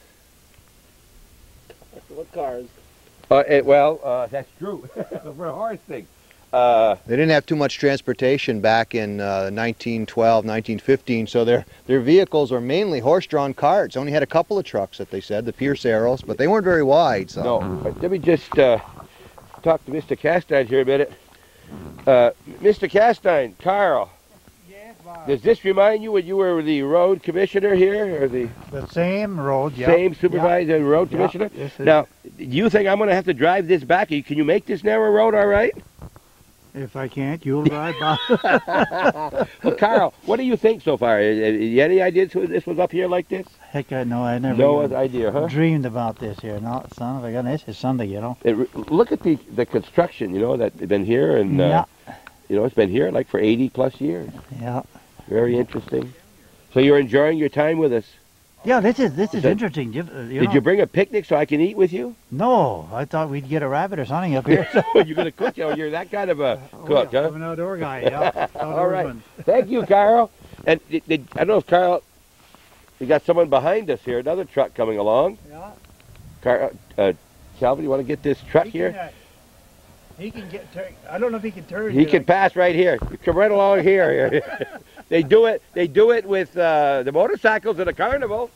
What cars? Uh, it, well, uh, that's true. For a horse thing. Uh, They didn't have too much transportation back in uh, nineteen twelve, nineteen fifteen, so their their vehicles were mainly horse-drawn carts. Only had a couple of trucks that they said, the Pierce Arrows, but they weren't very wide. So. No, but let me just uh, talk to Mister Castine here a minute. Uh, Mister Castine, Carl, Yes, Bob. does this remind you when you were the road commissioner here, or the The same road, yeah. same supervisor and road Yeah, commissioner? this is- Now, do you think I'm going to have to drive this back? Can you make this narrow road all right? If I can't, you'll ride, Bob. Well, Carl, what do you think so far? Uh, You any ideas who this was up here like this? Heck, I know. I never No even idea, huh? dreamed about this here. No, son of a gun. This is Sunday, you know. It, look at the the construction, you know, that's been here, and uh, Yeah. you know, it's been here like for eighty plus years. Yeah. Very interesting. So you're enjoying your time with us. Yeah, this is this is That- interesting. You, uh, you Did know. you bring a picnic so I can eat with you? No, I thought we'd get a rabbit or something up here. You're going to cook? Oh, you're that kind of a cook, I'm huh? an outdoor guy, yeah. All right. Thank you, Carl. And did, did, I don't know if Carl, we got someone behind us here, another truck coming along. Yeah. Carl, uh, Calvin, you want to get this truck He here? can, uh, he can get turn. I don't know if he can turn. He to can it. pass right here. You come right along here. They do it. They do it with uh, the motorcycles at a carnival.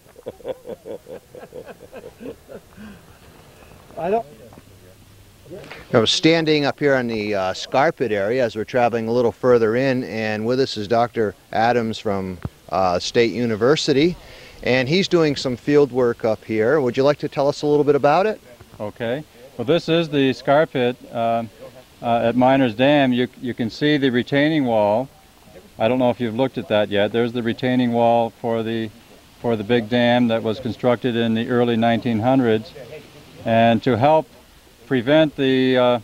I don't. I was standing up here on the uh, Scarpet area as we're traveling a little further in, and with us is Doctor Adams from uh, State University, and he's doing some field work up here. Would you like to tell us a little bit about it? Okay. Well, this is the scar pit uh, uh, at Miners Dam. You, you can see the retaining wall. I don't know if you've looked at that yet. There's the retaining wall for the, for the big dam that was constructed in the early nineteen hundreds. And to help prevent the, uh,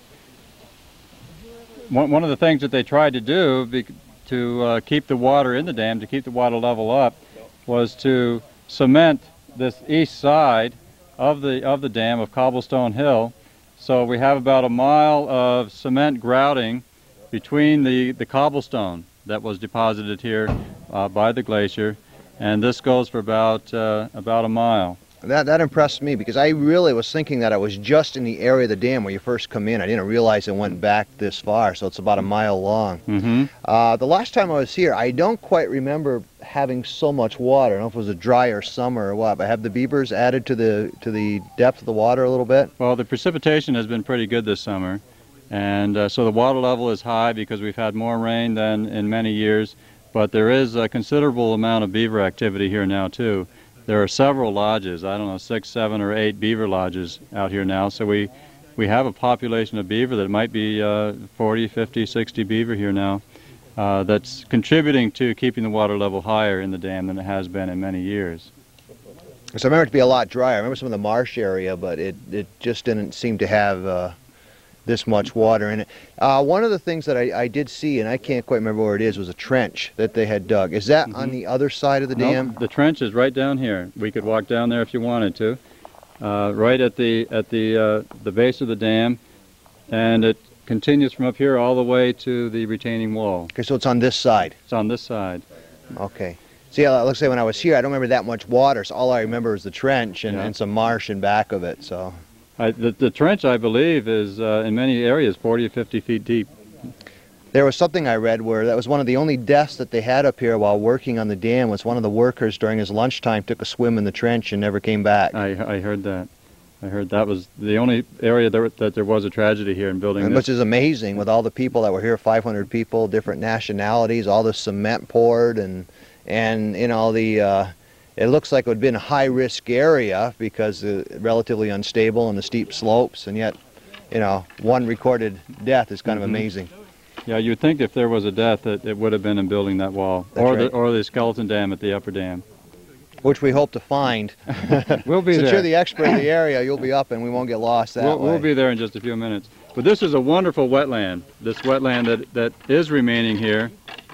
one, one of the things that they tried to do be, to uh, keep the water in the dam, to keep the water level up, was to cement this east side of the of the dam of Cobblestone Hill. So we have about a mile of cement grouting between the the cobblestone that was deposited here uh, by the glacier, and this goes for about uh, about a mile. That, that impressed me because I really was thinking that I was just in the area of the dam where you first come in. I didn't realize it went back this far, so it's about a mile long. Mm-hmm. Uh, the last time I was here, I don't quite remember having so much water. I don't know if it was a drier summer or what, but have the beavers added to the to the depth of the water a little bit? Well, the precipitation has been pretty good this summer, and uh, so the water level is high because we've had more rain than in many years, but there is a considerable amount of beaver activity here now too. There are several lodges, I don't know, six, seven, or eight beaver lodges out here now, so we, we have a population of beaver that might be uh, forty, fifty, sixty beaver here now. Uh, that's contributing to keeping the water level higher in the dam than it has been in many years. So I remember it to be a lot drier. I remember some of the marsh area, but it, it just didn't seem to have uh, this much water in it. Uh, one of the things that I, I did see, and I can't quite remember where it is, was a trench that they had dug. Is that Mm-hmm. on the other side of the Nope, dam? the trench is right down here. We could walk down there if you wanted to, uh, right at the at the uh, the base of the dam, and it continues from up here all the way to the retaining wall. Okay, so it's on this side. It's on this side. Okay. See, uh, let's say when I was here, I don't remember that much water, so all I remember is the trench and, Yeah. and some marsh in back of it. So I, the, the trench, I believe, is uh, in many areas forty or fifty feet deep. there was something I read where that was one of the only deaths that they had up here while working on the dam. Was one of the workers during his lunchtime took a swim in the trench and never came back. I, I heard that. I heard that was the only area there, that there was a tragedy here in building And this. which is amazing with all the people that were here, five hundred people, different nationalities, all the cement poured, and and you know the uh, it looks like it would have been a high risk area because uh, relatively unstable and the steep slopes, and yet you know one recorded death is kind Mhm. of amazing. Yeah, you'd think if there was a death that it would have been in building that wall, That's or the right. or the skeleton dam at the upper dam. Which we hope to find. We'll be Since there. you're the expert in the area, you'll be up and we won't get lost that We'll, way. we'll be there in just a few minutes. But this is a wonderful wetland. This wetland that, that is remaining here.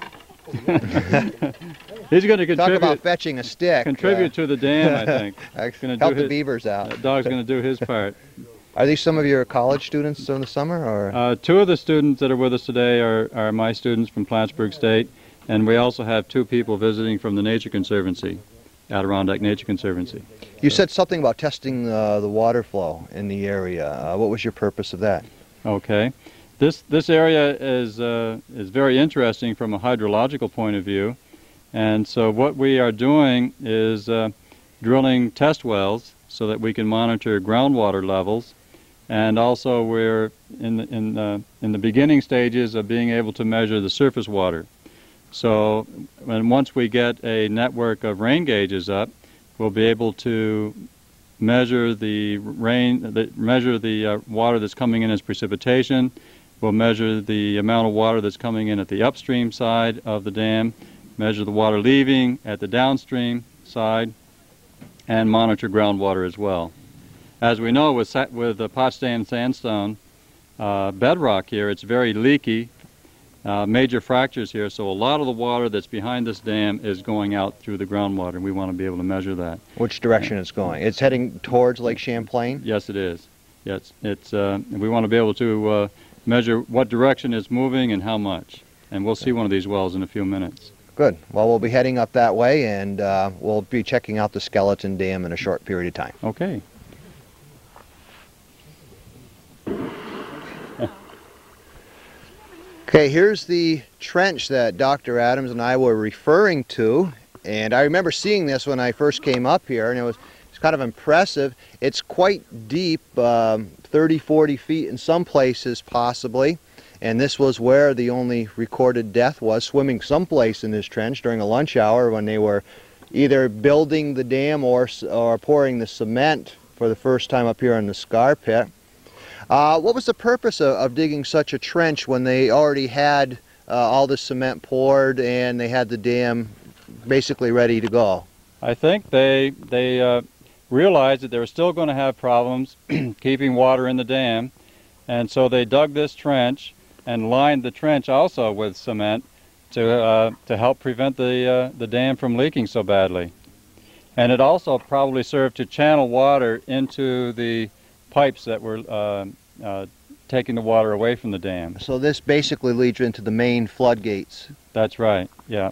He's going to Talk about contribute fetching a stick. contribute to the dam, I think. uh, Gonna do help the his- beavers out. That dog's going to do his part. Are these some of your college students in the summer, or? Uh, two of the students that are with us today are, are my students from Plattsburgh State, and we also have two people visiting from the Nature Conservancy, Adirondack Nature Conservancy. You said something about testing uh, the water flow in the area. Uh, what was your purpose of that? Okay. This, this area is, uh, is very interesting from a hydrological point of view, and so what we are doing is uh, drilling test wells so that we can monitor groundwater levels, and also we're in the, in, uh, in the beginning stages of being able to measure the surface water. So when once we get a network of rain gauges up, we'll be able to measure the rain, the, measure the uh, water that's coming in as precipitation. We'll measure the amount of water that's coming in at the upstream side of the dam, measure the water leaving at the downstream side, and monitor groundwater as well. As we know, with, with the Potsdam sandstone uh, bedrock here, it's very leaky. Uh, major fractures here, so a lot of the water that's behind this dam is going out through the groundwater, and we want to be able to measure that. Which direction it's going? It's heading towards Lake Champlain? Yes, it is. Yes, it's. Uh, we want to be able to uh, measure what direction it's moving and how much. And we'll see one of these wells in a few minutes. Good. Well, we'll be heading up that way, and uh, we'll be checking out the Skeleton Dam in a short period of time. Okay. Okay, here's the trench that Doctor Adams and I were referring to, and I remember seeing this when I first came up here, and it was, it's kind of impressive. It's quite deep, um, thirty, forty feet in some places possibly, and this was where the only recorded death was, swimming someplace in this trench during a lunch hour when they were either building the dam or, or pouring the cement for the first time up here in the Scar Pit. Uh, what was the purpose of, of digging such a trench when they already had uh, all the cement poured and they had the dam basically ready to go? I think they, they uh, realized that they were still going to have problems keeping water in the dam, and so they dug this trench and lined the trench also with cement to, uh, to help prevent the, uh, the dam from leaking so badly. And it also probably served to channel water into the pipes that were uh, uh, taking the water away from the dam. So this basically leads into the main floodgates. That's right, yeah.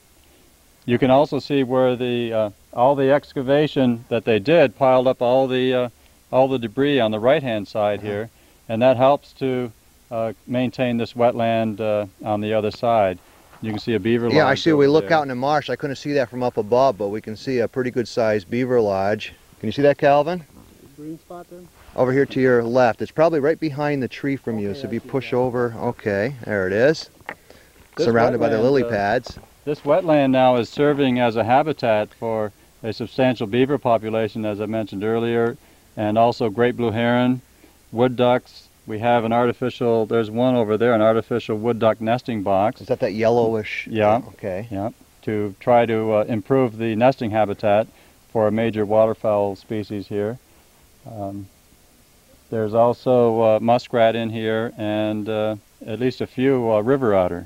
You can also see where the uh, all the excavation that they did piled up all the uh, all the debris on the right-hand side uh-huh. here, and that helps to uh, maintain this wetland uh, on the other side. You can see a beaver lodge. Yeah, I see. We look there. out in the marsh. I couldn't see that from up above, but we can see a pretty good-sized beaver lodge. Can you see that, Calvin? Green spot there? Over here to your left. It's probably right behind the tree from okay, you. So if you push over, okay, there it is. This surrounded by the lily uh, pads. This wetland now is serving as a habitat for a substantial beaver population, as I mentioned earlier, and also great blue heron, wood ducks. We have an artificial, there's one over there, an artificial wood duck nesting box. Is that that yellowish? Yeah. Okay. Yeah, to try to uh, improve the nesting habitat for a major waterfowl species here. Um, there's also uh, muskrat in here, and uh, at least a few uh, river otter.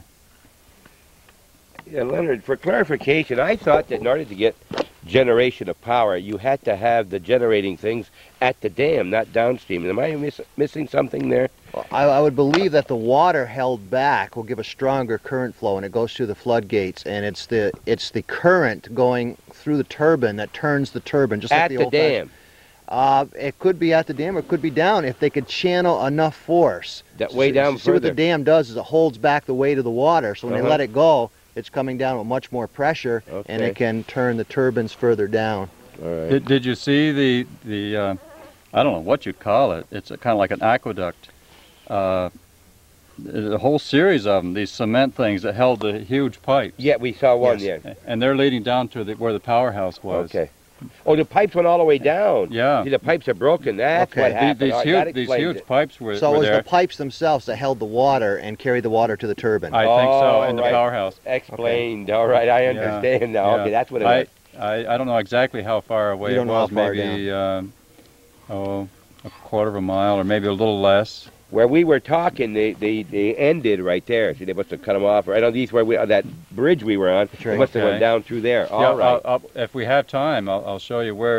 Yeah, Leonard, for clarification, I thought that in order to get generation of power, you had to have the generating things at the dam, not downstream. Am I miss missing something there? Well, I, I would believe that the water held back will give a stronger current flow, and it goes through the floodgates, and it's the it's the current going through the turbine that turns the turbine, just at like the, the old dam. Uh, it could be at the dam, or it could be down if they could channel enough force. That way down see further. What the dam does is it holds back the weight of the water, so when uh-huh. they let it go, it's coming down with much more pressure, okay. and it can turn the turbines further down. All right. Did, did you see the, the uh, I don't know what you'd call it, it's a, kind of like an aqueduct. Uh, a whole series of them, these cement things that held the huge pipes. Yeah, we saw one, Yes. yeah. And they're leading down to the, where the powerhouse was. Okay. Oh, the pipes went all the way down. Yeah. See, the pipes are broken. That's Okay. what The- happened. These, All right, huge, that these explains huge it. pipes were, So were it was there. the pipes themselves that held the water and carried the water to the turbine. I think so, Oh, in the right. powerhouse. Explained. All right, I understand now. Yeah. Okay, that's what it I, is. I, I don't know exactly how far away You it don't know was, how far maybe uh, oh, a quarter of a mile or maybe a little less. Where we were talking, they, they, they ended right there. See, they must have cut them off. Right on these where we, uh, that bridge we were on, That's they right. must have Okay. went down through there. All yeah, right. I'll, I'll, if we have time, I'll, I'll show you where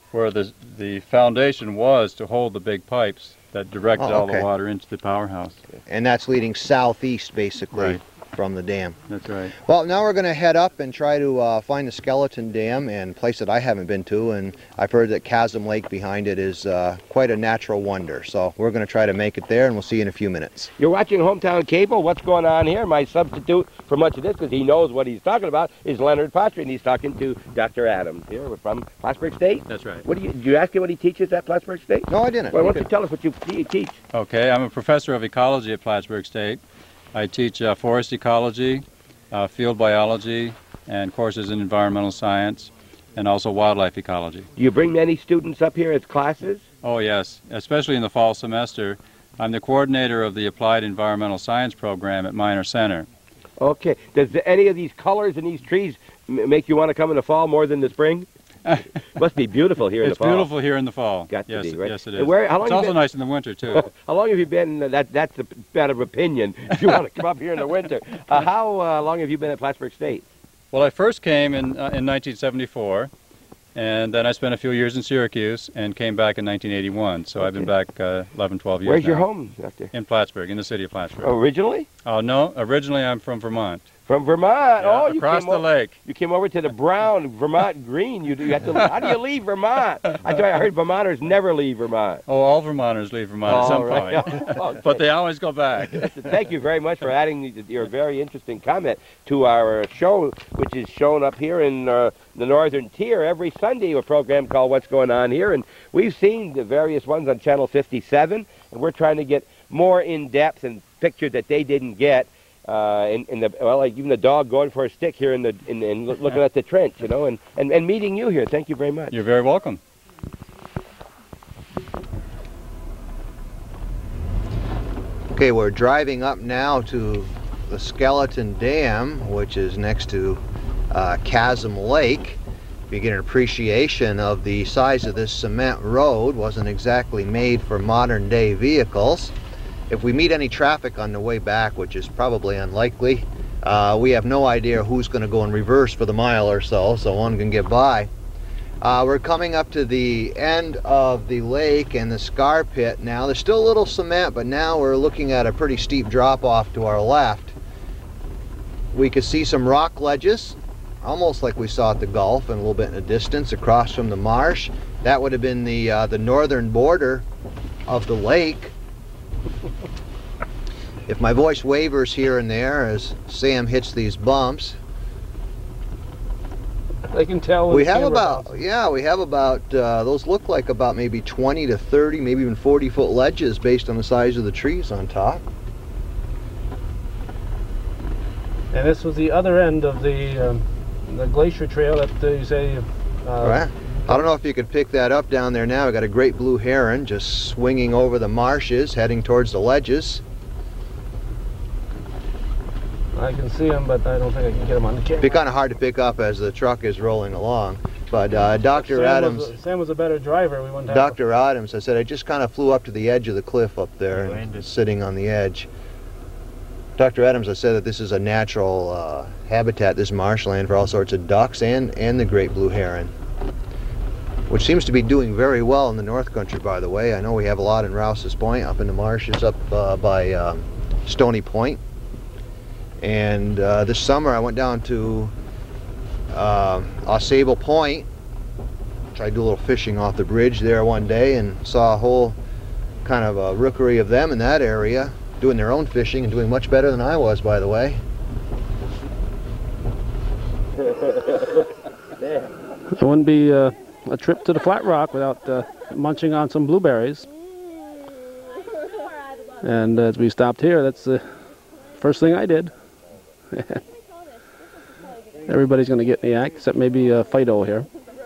where the, the foundation was to hold the big pipes that directed Oh, all okay. the water into the powerhouse. And that's leading southeast, basically, Right. from the dam. That's right. Well, now we're going to head up and try to uh, find the Skeleton Dam, and a place that I haven't been to, and I've heard that Chasm Lake behind it is uh, quite a natural wonder. So we're going to try to make it there, and we'll see you in a few minutes. You're watching Hometown Cable. What's going on here? My substitute for much of this, because he knows what he's talking about, is Leonard Pottery, and he's talking to Doctor Adams here from Plattsburgh State. That's right. What do you, did you ask him what he teaches at Plattsburgh State? No, I didn't. Well, why don't you tell us what you te- teach? Okay, I'm a professor of ecology at Plattsburgh State. I teach uh, forest ecology, uh, field biology, and courses in environmental science, and also wildlife ecology. Do you bring many students up here as classes? Oh yes, especially in the fall semester. I'm the coordinator of the Applied Environmental Science program at Minor Center. Okay. Does the, any of these colors in these trees m- make you want to come in the fall more than the spring? Must be beautiful here in the It's fall. beautiful here in the fall. Got to yes, be, right? Yes, it And is. where- how long it's you also been- nice in the winter, too. How long have you been? That that's a matter of opinion. If you want to come up here in the winter, uh, how uh, long have you been at Plattsburgh State? Well, I first came in, uh, in nineteen seventy-four, and then I spent a few years in Syracuse and came back in nineteen eighty-one. So I've been back uh, eleven, twelve years Where's your now. home, Doctor? In Plattsburgh, in the city of Plattsburgh. Originally Oh, no, originally I'm from Vermont. from Vermont. Yeah, oh, you across came the o- lake. You came over to the brown Vermont green. You, you have to. How do you leave Vermont? I tell you, I heard Vermonters never leave Vermont. Oh, all Vermonters leave Vermont at All some right. point. Okay. But they always go back. Thank you very much for adding your very interesting comment to our show, which is shown up here in uh, the Northern Tier every Sunday, a program called What's Going On Here. And we've seen the various ones on Channel fifty-seven, and we're trying to get more in-depth and pictures that they didn't get. Uh, in, in the well, like even the dog going for a stick here in the in, in loo- looking at the trench, you know, and, and, and meeting you here. Thank you very much. You're very welcome. Okay, we're driving up now to the Skeleton Dam, which is next to uh, Chasm Lake. You get an appreciation of the size of this cement road. Wasn't exactly made for modern day vehicles. If we meet any traffic on the way back, which is probably unlikely, uh, we have no idea who's going to go in reverse for the mile or so, so one can get by. Uh, we're coming up to the end of the lake and the scar pit now. There's still a little cement, but now we're looking at a pretty steep drop off to our left. We could see some rock ledges, almost like we saw at the Gulf, and a little bit in the distance across from the marsh. That would have been the, uh, the northern border of the lake. If my voice wavers here and there as Sam hits these bumps, They can tell. when we the have camera about, bounces. yeah, we have about, uh, those look like about maybe twenty to thirty, maybe even forty foot ledges based on the size of the trees on top. And this was the other end of the um, the glacier trail that uh, you say. Uh, Right. I don't know if you could pick that up down there now. We got a great blue heron just swinging over the marshes, heading towards the ledges. I can see him, but I don't think I can get him on the camera. It'd be kind of hard to pick up as the truck is rolling along. But uh, Doctor Sam Adams, Was, Sam was a better driver. We wouldn't have. Doctor Adams, I said I just kind of flew up to the edge of the cliff up there and Landed. sitting on the edge. Doctor Adams, I said that this is a natural uh, habitat, this marshland, for all sorts of ducks and, and the great blue heron, which seems to be doing very well in the North Country, by the way. I know we have a lot in Rouse's Point, up in the marshes up uh, by um, Stony Point. And uh, this summer I went down to uh, Ausable Point. Tried to do a little fishing off the bridge there one day and saw a whole kind of a rookery of them in that area doing their own fishing and doing much better than I was, by the way. It wouldn't be uh, a trip to the Flat Rock without uh, munching on some blueberries. And as we stopped here, that's the first thing I did. Everybody's going to get in the act, except maybe uh, Fido here.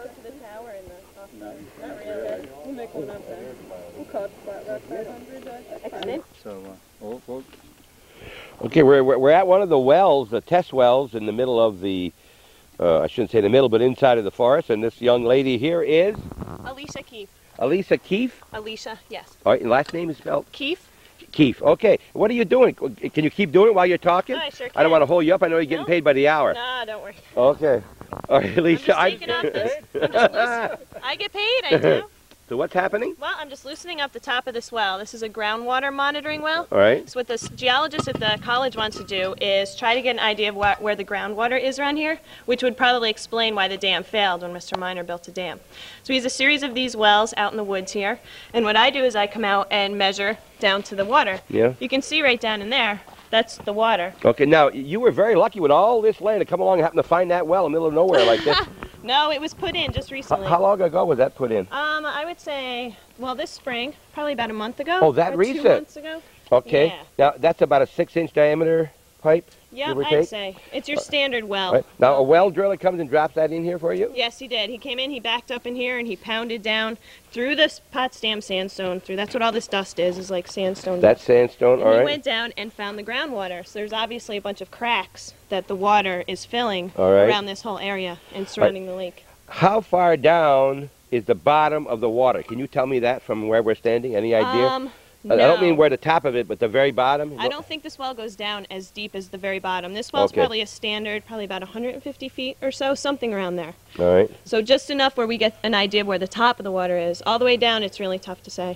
So, uh, we'll, we'll, Okay, we're, we're we're at one of the wells, the test wells, in the middle of the. Uh, I shouldn't say the middle, but inside of the forest. And this young lady here is Alicia Keefe. Elisa Keefe. Alicia, yes. All right, and last name is spelled Keefe, Keith. Okay. What are you doing? Can you keep doing it while you're talking? Oh, I sure can. I don't want to hold you up. I know you're getting No. paid by the hour. Nah, don't worry. Okay. All right, Lisa. I'm just taking off this. I'm just loose- I get paid, I do. So what's happening? Well, I'm just loosening up the top of this well. This is a groundwater monitoring well. All right. So what the geologist at the college wants to do is try to get an idea of wh where the groundwater is around here, which would probably explain why the dam failed when Mister Miner built a dam. So he has a series of these wells out in the woods here, and what I do is I come out and measure down to the water. Yeah. You can see right down in there, that's the water. Okay. Now you were very lucky with all this land to come along and happen to find that well in the middle of nowhere like this. No, it was put in just H- recently. how long ago was that put in? Um, I would say, well, this spring, probably about a month ago. Oh, that or recent? Two months ago. Okay. Yeah. Now that's about a six-inch diameter pipe. Yeah, give or I'd take? say. It's your standard well. Right. Now a well driller comes and drops that in here for you. Yes, he did. He came in, he backed up in here, and he pounded down through this Potsdam sandstone. Through that's what all this dust is, is like sandstone. That's dust. sandstone. And All he right. went down and found the groundwater. So there's obviously a bunch of cracks that the water is filling All right. around this whole area and surrounding the lake. How far down is the bottom of the water? Can you tell me that from where we're standing? Any idea? Um, I I don't no. mean where the top of it, but the very bottom. I don't think this well goes down as deep as the very bottom. This well's Okay. probably a standard, probably about one hundred fifty feet or so, something around there. All right. So just enough where we get an idea of where the top of the water is. All the way down, it's really tough to say.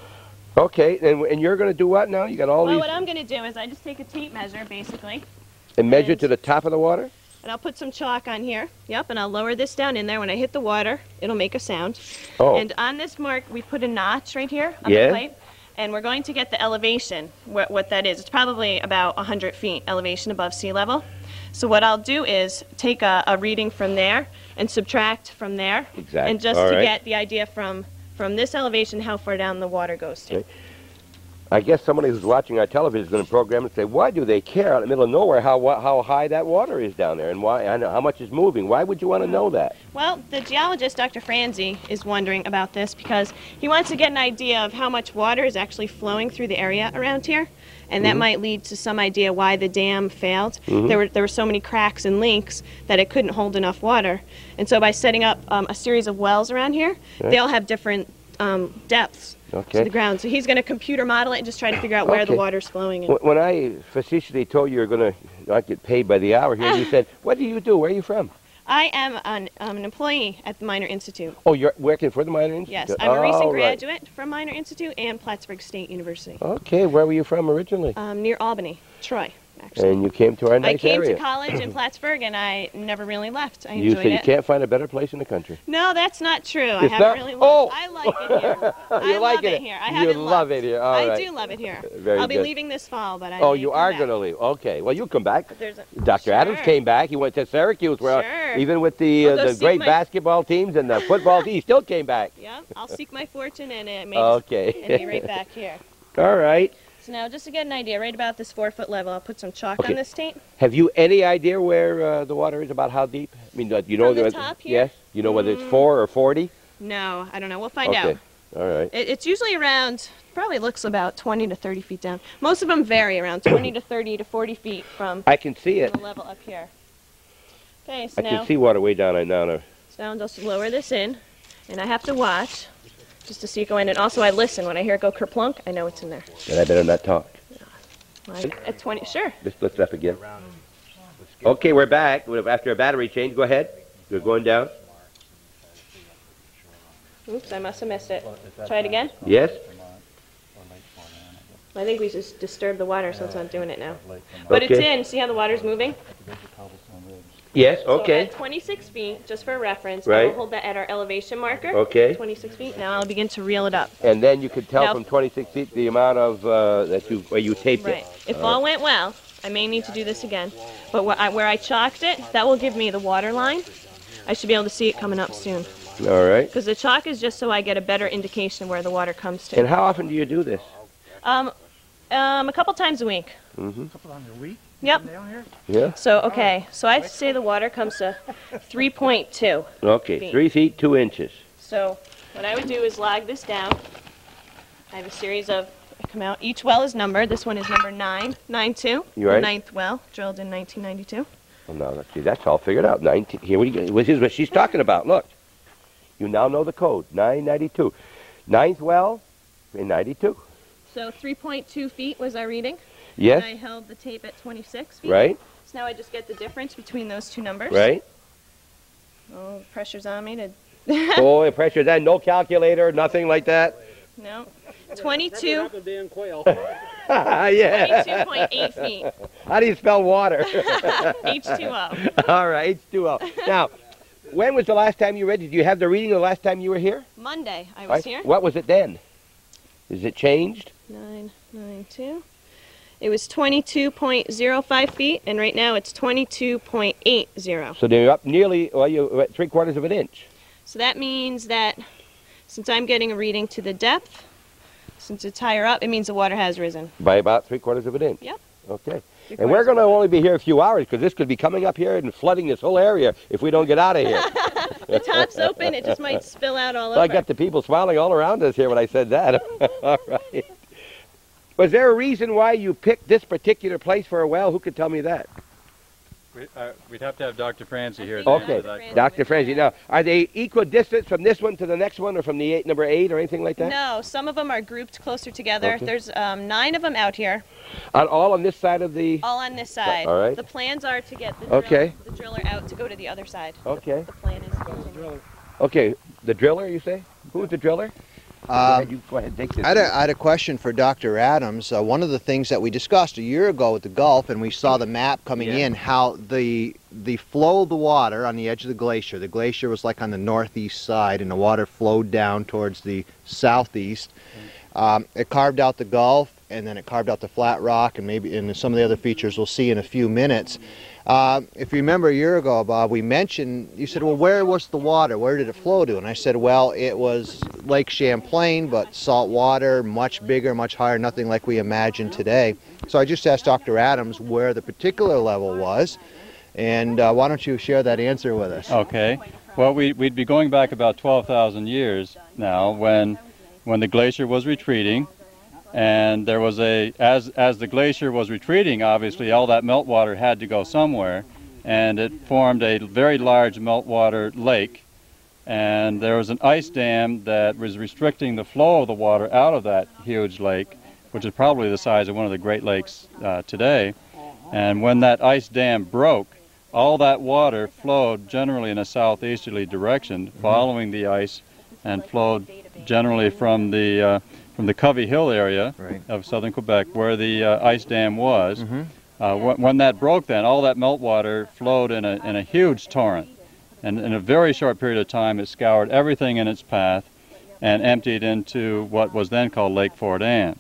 Okay. And, and you're going to do what now? You got all Well, these what I'm going to do is I just take a tape measure, basically, and measure and- to the top of the water. and I'll put some chalk on here. Yep, and I'll lower this down in there. When I hit the water, it'll make a sound. Oh. And on this mark, we put a notch right here on Yeah. the pipe. And we're going to get the elevation, what, what that is. It's probably about one hundred feet elevation above sea level. So what I'll do is take a, a reading from there and subtract from there. Exact- And just all to right. get the idea from, from this elevation how far down the water goes to. Okay. I guess somebody who's watching our television is going to program and say, why do they care out in the middle of nowhere how wa- how high that water is down there and why and how much is moving? Why would you want to know that? Well, the geologist, Doctor Franzi, is wondering about this because he wants to get an idea of how much water is actually flowing through the area around here, and that might lead to some idea why the dam failed. There were there were so many cracks and leaks that it couldn't hold enough water, and so by setting up um, a series of wells around here, they all have different um, depths Okay. to the ground. So he's going to computer model it and just try to figure out where the Okay. water's flowing. And Wh- When I facetiously told you you were going to not get paid by the hour here, you said, what do you do? Where are you from? I am an, um, an employee at the Miner Institute. Oh, you're working for the Miner Institute? Yes, I'm a recent Oh, right. graduate from Miner Institute and Plattsburgh State University. Okay, where were you from originally? Um, near Albany, Troy, actually. And you came to our nice I came area. to college in Plattsburgh, and I never really left. I You enjoyed said you it. can't find a better place in the country. No, that's not true. I It's haven't not? really Oh! loved. I like it here. You I like love it? it here. I You haven't love loved. it here. All I right. do love it here. Very I'll be good. leaving this fall, but I. Oh, may you come are back. going to leave. Okay. Well, you come back. But there's a- Doctor Adams Sure. came back. He went to Syracuse, where Sure. even with the I'll uh, go the see great my- basketball teams and the football team, he still came back. Yep, I'll seek my fortune and it may Okay. and be right back here. All right. So now, just to get an idea, right about this four foot level, I'll put some chalk Okay. on this tape. Have you any idea where uh, the water is? About how deep? I mean, uh, you know From the whether- top here? Yes. You know whether it's four or forty? No, I don't know. We'll find Okay. out. All right. It, it's usually around, probably looks about twenty to thirty feet down. Most of them vary around twenty to thirty to forty feet from I can see it. the level up here. Okay, so I now, can see water way down. I now know. so now I'll just lower this in, and I have to watch just to see it go in. And also I listen. When I hear it go kerplunk, I know it's in there. And I better not talk. Like, at twenty, sure. Just lift it up again. Okay, we're back. We're- After a battery change, go ahead. You're going down. Oops, I must have missed it. Try it again. Yes. I think we just disturbed the water, so it's not doing it now. But it's Okay. in. See how the water's moving? Yes. So Okay. at twenty-six feet, just for reference, I Right. will hold that at our elevation marker. Okay. twenty-six feet. Now I'll begin to reel it up. And then you could tell Now- from twenty-six feet the amount of uh, that you where you taped Right. it. If all went well, I may need to do this again. But where I, where I chalked it, that will give me the water line. I should be able to see it coming up soon. All right. Because the chalk is just so I get a better indication where the water comes to. And how often do you do this? Um, um, a couple times a week. Mm-hmm. Couple times a week Yep. down here. Yeah. So, okay. So I'd say the water comes to three point two. Okay. Feet. Three feet two inches. So what I would do is log this down. I have a series of, I come out, each well is numbered. This one is number nine nine two. You right? The ninth well, drilled in nineteen ninety-two. Well, now let's see. That's all figured out. Nineteen. Here we go. This is what she's talking about. Look. You now know the code. Nine ninety-two. Ninth well in ninety-two. So three point two feet was our reading. Yes. And I held the tape at twenty-six feet. Right. So now I just get the difference between those two numbers. Right. Oh, the pressure's on me to... Oh, the pressure then, no calculator, nothing like that? No. twenty-two. Yeah. twenty-two point eight feet. How do you spell water? H two O. All right, H two O. Now, when was the last time you read? Did you have the reading the last time you were here? Monday I was Right. here. What was it then? Is it changed? nine nine two. It was twenty-two point zero five feet, and right now it's twenty-two point eight zero. So they're up nearly, well, you're at three quarters of an inch. So that means that since I'm getting a reading to the depth, since it's higher up, it means the water has risen. By about three quarters of an inch? Yep. Okay. Three And we're quarters going to only be here a few hours because this could be coming up here and flooding this whole area if we don't get out of here. The top's open, it just might spill out all Well, over. I got the people smiling all around us here when I said that. All right. Was there a reason why you picked this particular place for a well? Who could tell me that? We, uh, we'd have to have Doctor Francie here. I to think Okay, answer Doctor that Francie. Doctor Francie. Now, are they equidistant from this one to the next one, or from the eight, number eight, or anything like that? No, some of them are grouped closer together. Okay. There's um, nine of them out here, On, all on this side of the... all on this side. All right. The plans are to get the, drill, Okay. the driller out to go to the other side. Okay. The plan is to continue. Okay, the driller, you say? Who's the driller? go, Um, ahead, you, go ahead, take this. I had, a, I had a question for Doctor Adams. Uh, one of the things that we discussed a year ago at the Gulf, and we saw the map coming Yeah. in, how the the flow of the water on the edge of the glacier, the glacier was like on the northeast side, and the water flowed down towards the southeast. Um, it carved out the Gulf, and then it carved out the flat rock, and maybe in some of the other features we'll see in a few minutes. Uh, if you remember a year ago, Bob, we mentioned, you said, well, where was the water? Where did it flow to? And I said, well, it was Lake Champlain, but salt water, much bigger, much higher, nothing like we imagine today. So I just asked Doctor Adams where the particular level was, and uh, why don't you share that answer with us? Okay. Well, we, we'd be going back about twelve thousand years now when, when the glacier was retreating. And there was a, as, as the glacier was retreating, obviously all that meltwater had to go somewhere, and it formed a very large meltwater lake. And there was an ice dam that was restricting the flow of the water out of that huge lake, which is probably the size of one of the Great Lakes uh, today. And when that ice dam broke, all that water flowed generally in a southeasterly direction, following the ice, and flowed generally from the uh, from the Covey Hill area Right. of southern Quebec, where the uh, ice dam was. Mm-hmm. Uh, wh when that broke, then all that meltwater flowed in a in a huge torrent, and in a very short period of time, it scoured everything in its path, and emptied into what was then called Lake Fort Anne,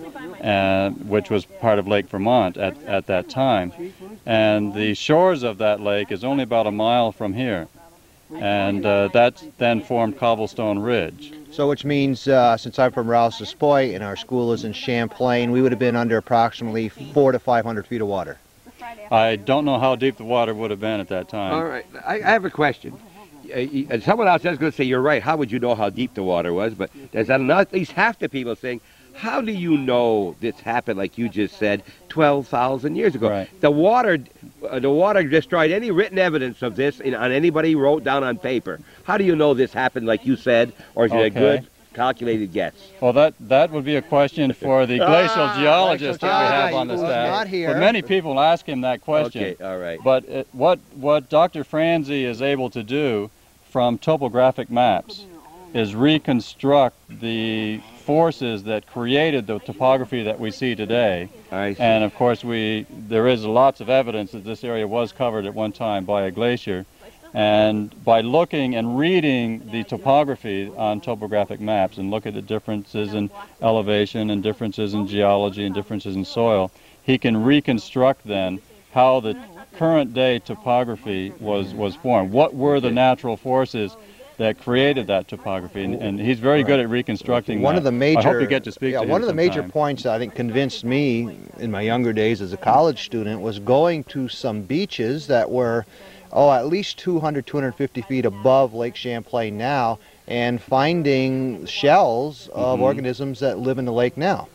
uh, which was part of Lake Vermont at at that time. And the shores of that lake is only about a mile from here, and uh, that then formed Cobblestone Ridge. So which means, uh, since I'm from Rouse's Point and our school is in Champlain, we would have been under approximately four to five hundred feet of water. I don't know how deep the water would have been at that time. All right, I, I have a question. Uh, y- uh, someone else is going to say, you're right, how would you know how deep the water was? But there's at least half the people saying, how do you know this happened, like you just said, twelve thousand years ago? Right. The water uh, the water destroyed any written evidence of this in, on anybody wrote down on paper. How do you know this happened, like you said, or is it a Okay. good calculated guess? Well, that that would be a question for the glacial Ah, geologist that we have Ah, on the he was staff. not here. But many people ask him that question. Okay, all right. But it, what what Doctor Francie is able to do from topographic maps is reconstruct the forces that created the topography that we see today. I see. And of course, we there is lots of evidence that this area was covered at one time by a glacier. And by looking and reading the topography on topographic maps and look at the differences in elevation and differences in geology and differences in soil, he can reconstruct then how the current day topography was, was formed. What were the natural forces that created that topography? And, and he's very good at reconstructing One that. of the major, I hope you get to speak yeah, to him one of the major sometime. points that I think convinced me in my younger days as a college student was going to some beaches that were, oh, at least two hundred, two hundred fifty feet above Lake Champlain now, and finding shells of Mhm. organisms that live in the lake now.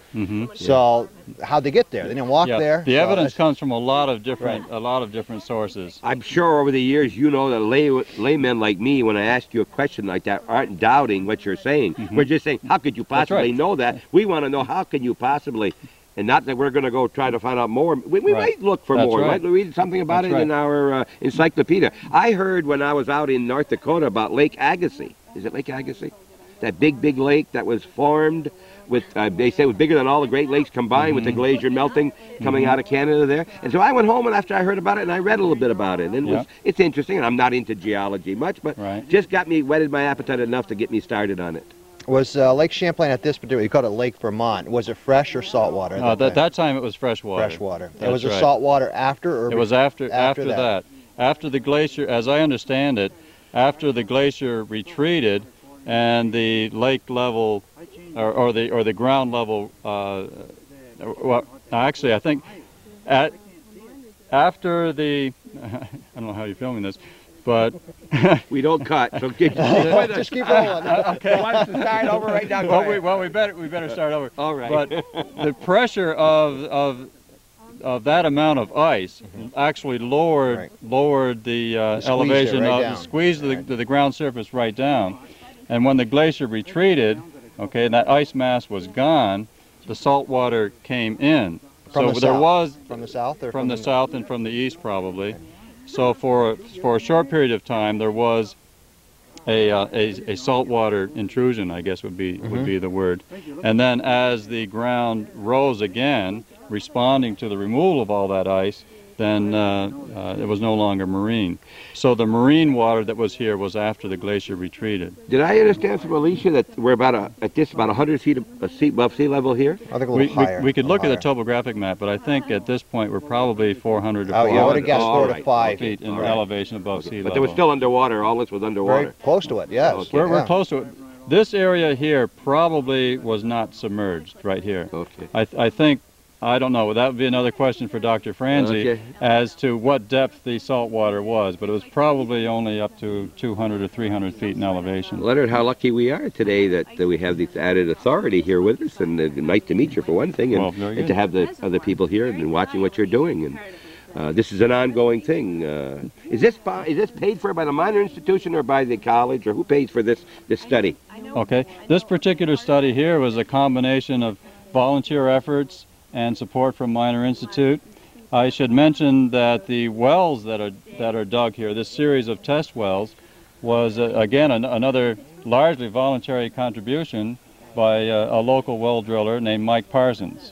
Mm-hmm. So how'd they get there? They didn't walk Yeah, there. the so evidence that's- comes from a lot of different, a lot of different sources. I'm sure over the years, you know that lay, laymen like me, when I ask you a question like that, aren't doubting what you're saying. Mhm. We're just saying, how could you That's possibly right. know that? We want to know, how can you possibly? And not that we're going to go try to find out more. We, we Right. might look for That's more. right. We might read something about That's it in right. our uh, encyclopedia. I heard when I was out in North Dakota about Lake Agassiz. Is it Lake Agassiz? That big, big lake that was formed with, uh, they say it was bigger than all the Great Lakes combined, with the glacier melting coming Mhm. out of Canada there. And so I went home, and after I heard about it, and I read a little bit about it. And it Yeah. was, it's interesting, and I'm not into geology much, but Right. just got me, whetted my appetite enough to get me started on it. Was uh, Lake Champlain at this particular, you called it Lake Vermont, was it fresh or salt water? at Uh, that at time? that time, it was fresh water. Fresh water. That's was it right. salt water after? Or It was after after after, that. that. After the glacier, as I understand it, after the glacier retreated and the lake level, or, or the or the ground level, uh, well, actually, I think at after the, I don't know how you're filming this, but We don't cut, so keep, keep with us. Just keep rolling. Okay. Wants to start over right now. Go well, we, ahead. well, we better we better start over. All right. But the pressure of of of that amount of ice actually lowered Right. lowered the uh, Squeezed it elevation right of down. squeezed the, Right. the, the ground surface right down, and when the glacier retreated, okay, and that ice mass was gone, the salt water came in. From so the there south? was From the south or from the south and from the east probably. So for for a short period of time there was a uh, a, a saltwater intrusion, I guess would be would be the word. And then as the ground rose again, responding to the removal of all that ice, then uh, uh, it was no longer marine. So the marine water that was here was after the glacier retreated. Did I understand from Alicia that we're about a, at this about one hundred feet ab- sea, above sea level here? I think a We, little we, higher. we could a look at little the topographic map, but I think at this point we're probably four hundred to Oh, yeah, I would have four hundred guessed Oh, four all to right. five. feet in All right. elevation above sea But level. there was still underwater. All this was Very underwater. close to it, yes. Okay. We're, we're Yeah. close to it. This area here probably was not submerged right here. Okay. I, th- I think, I don't know, that would be another question for Doctor Franzi Okay. as to what depth the salt water was, but it was probably only up to two hundred or three hundred feet in elevation. Leonard, how lucky we are today that, that we have this added authority here with us, and uh, nice to meet you for one thing, and, Well, very and good. to have the other people here and watching what you're doing. And uh, this is an ongoing thing. Uh, is this by, is this paid for by the minor institution or by the college, or who pays for this this study? Okay, this particular study here was a combination of volunteer efforts and support from Minor Institute. I should mention that the wells that are that are dug here, this series of test wells, was uh, again an, another largely voluntary contribution by uh, a local well driller named Mike Parsons.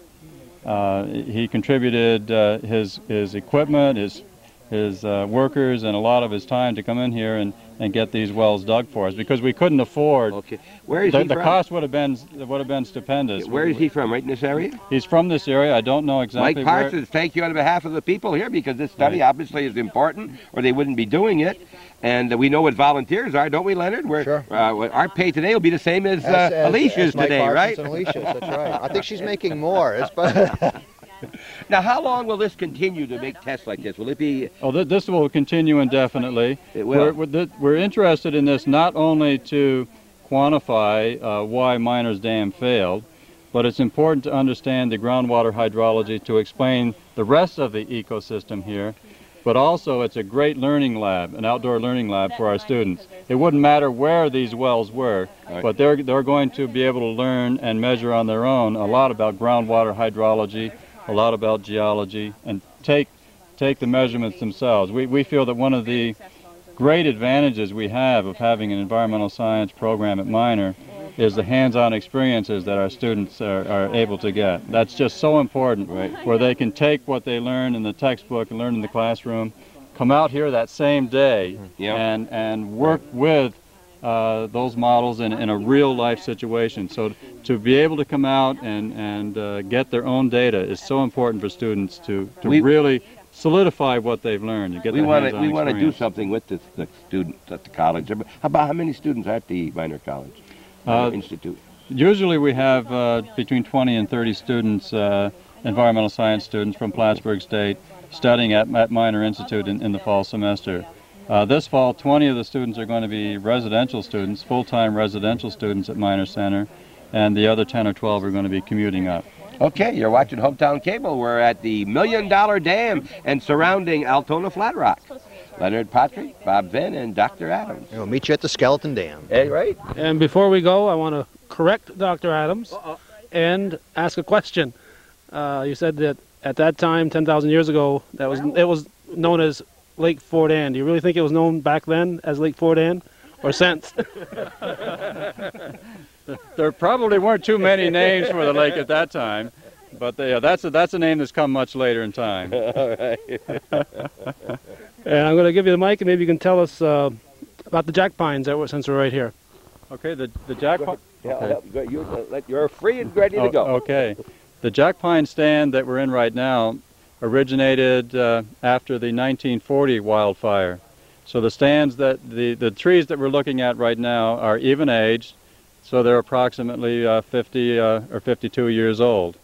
Uh, he contributed uh, his his equipment, his his uh, workers, and a lot of his time to come in here and, and get these wells dug for us because we couldn't afford. Okay. Where is The, he the from? cost would have been would have been stupendous. Where is he from? Right in this area? He's from this area. I don't know exactly Mike where. Parsons, thank you on behalf of the people here, because this study Right. obviously is important, or they wouldn't be doing it. And uh, we know what volunteers are, don't we, Leonard? We're, Sure. uh, our pay today will be the same as, uh, As- as- Alicia's as Mike today, Parsons right? and Alicia's, that's right. I think she's making more. It's, Now, how long will this continue to make tests like this? Will it be? Oh, th- this will continue indefinitely. It will. We're, we're, th- we're interested in this not only to quantify uh, why Miners Dam failed, but it's important to understand the groundwater hydrology to explain the rest of the ecosystem here. But also, it's a great learning lab, an outdoor learning lab for our students. It wouldn't matter where these wells were, Right. but they're, they're going to be able to learn and measure on their own a lot about groundwater hydrology, a lot about geology, and take take the measurements themselves. We, we feel that one of the great advantages we have of having an environmental science program at Minor is the hands-on experiences that our students are, are able to get. That's just so important, Right. where they can take what they learn in the textbook and learn in the classroom, come out here that same day Yeah. and, and work with uh, those models in, in a real-life situation. So to be able to come out and, and uh, get their own data is so important for students to, to We- really solidify what they've learned. You get We the want to hands-on we want to do experience. something with the, the students at the college. How about how many students are at the minor college Uh, institute? Usually we have uh, between twenty and thirty students, uh, environmental science students from Plattsburgh State, studying at, at Minor Institute in, in the fall semester. Uh, this fall, twenty of the students are going to be residential students, full-time residential students at Minor Center, and the other ten or twelve are going to be commuting up. Okay, you're watching Hometown Cable. We're at the Million Dollar Dam and surrounding Altona Flat Rock. Leonard Patry, Bob Venn, and Doctor Adams. We'll meet you at the Skeleton Dam. Hey, right? And before we go, I want to correct Doctor Adams Uh-oh. and ask a question. Uh, you said that at that time, ten thousand years ago, that was it was known as Lake Fort Anne. Do you really think it was known back then as Lake Fort Anne, or since? There probably weren't too many names for the lake at that time, but they, uh, that's, a, that's a name that's come much later in time. All right. And I'm going to give you the mic, and maybe you can tell us uh, about the jack pines that were, since we're right here. Okay, the, the jack pine... Yeah, Okay. I'll- go- you, uh, let- you're free and ready to Oh, go. okay. The jack pine stand that we're in right now originated uh, after the nineteen forty wildfire. So the stands that, the, the trees that we're looking at right now are even aged, so they're approximately uh, fifty uh, or fifty-two years old.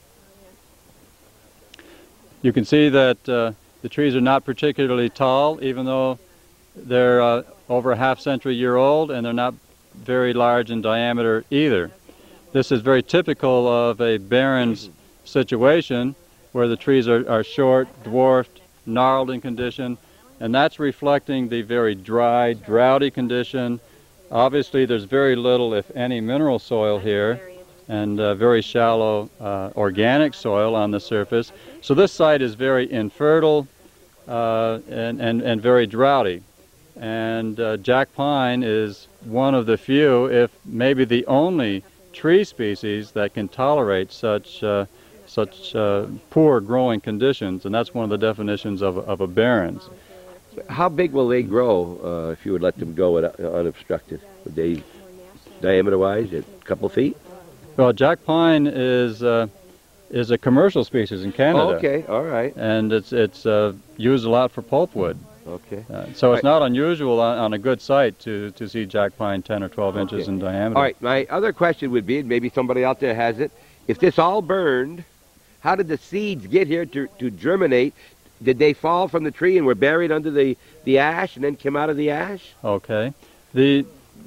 You can see that uh, the trees are not particularly tall, even though they're uh, over a half century year old, and they're not very large in diameter either. This is very typical of a barrens situation where the trees are, are short, dwarfed, gnarled in condition, and that's reflecting the very dry, droughty condition. Obviously there's very little, if any, mineral soil here, and uh, very shallow uh, organic soil on the surface. So this site is very infertile uh, and, and, and very droughty. And uh, jack pine is one of the few, if maybe the only, tree species that can tolerate such uh, such uh, poor growing conditions, and that's one of the definitions of, of a barrens. How big will they grow uh, if you would let them go with, uh, unobstructed? Would they, diameter-wise, a couple feet? Well, jack pine is uh, is a commercial species in Canada. Oh, okay, all right. And it's it's uh, used a lot for pulpwood. Okay. Uh, so it's Right. not unusual on, on a good site to, to see jack pine ten or twelve inches Okay. in diameter. All right, my other question would be, and maybe somebody out there has it, if this all burned, how did the seeds get here to, to germinate? Did they fall from the tree and were buried under the, the ash and then came out of the ash? Okay. The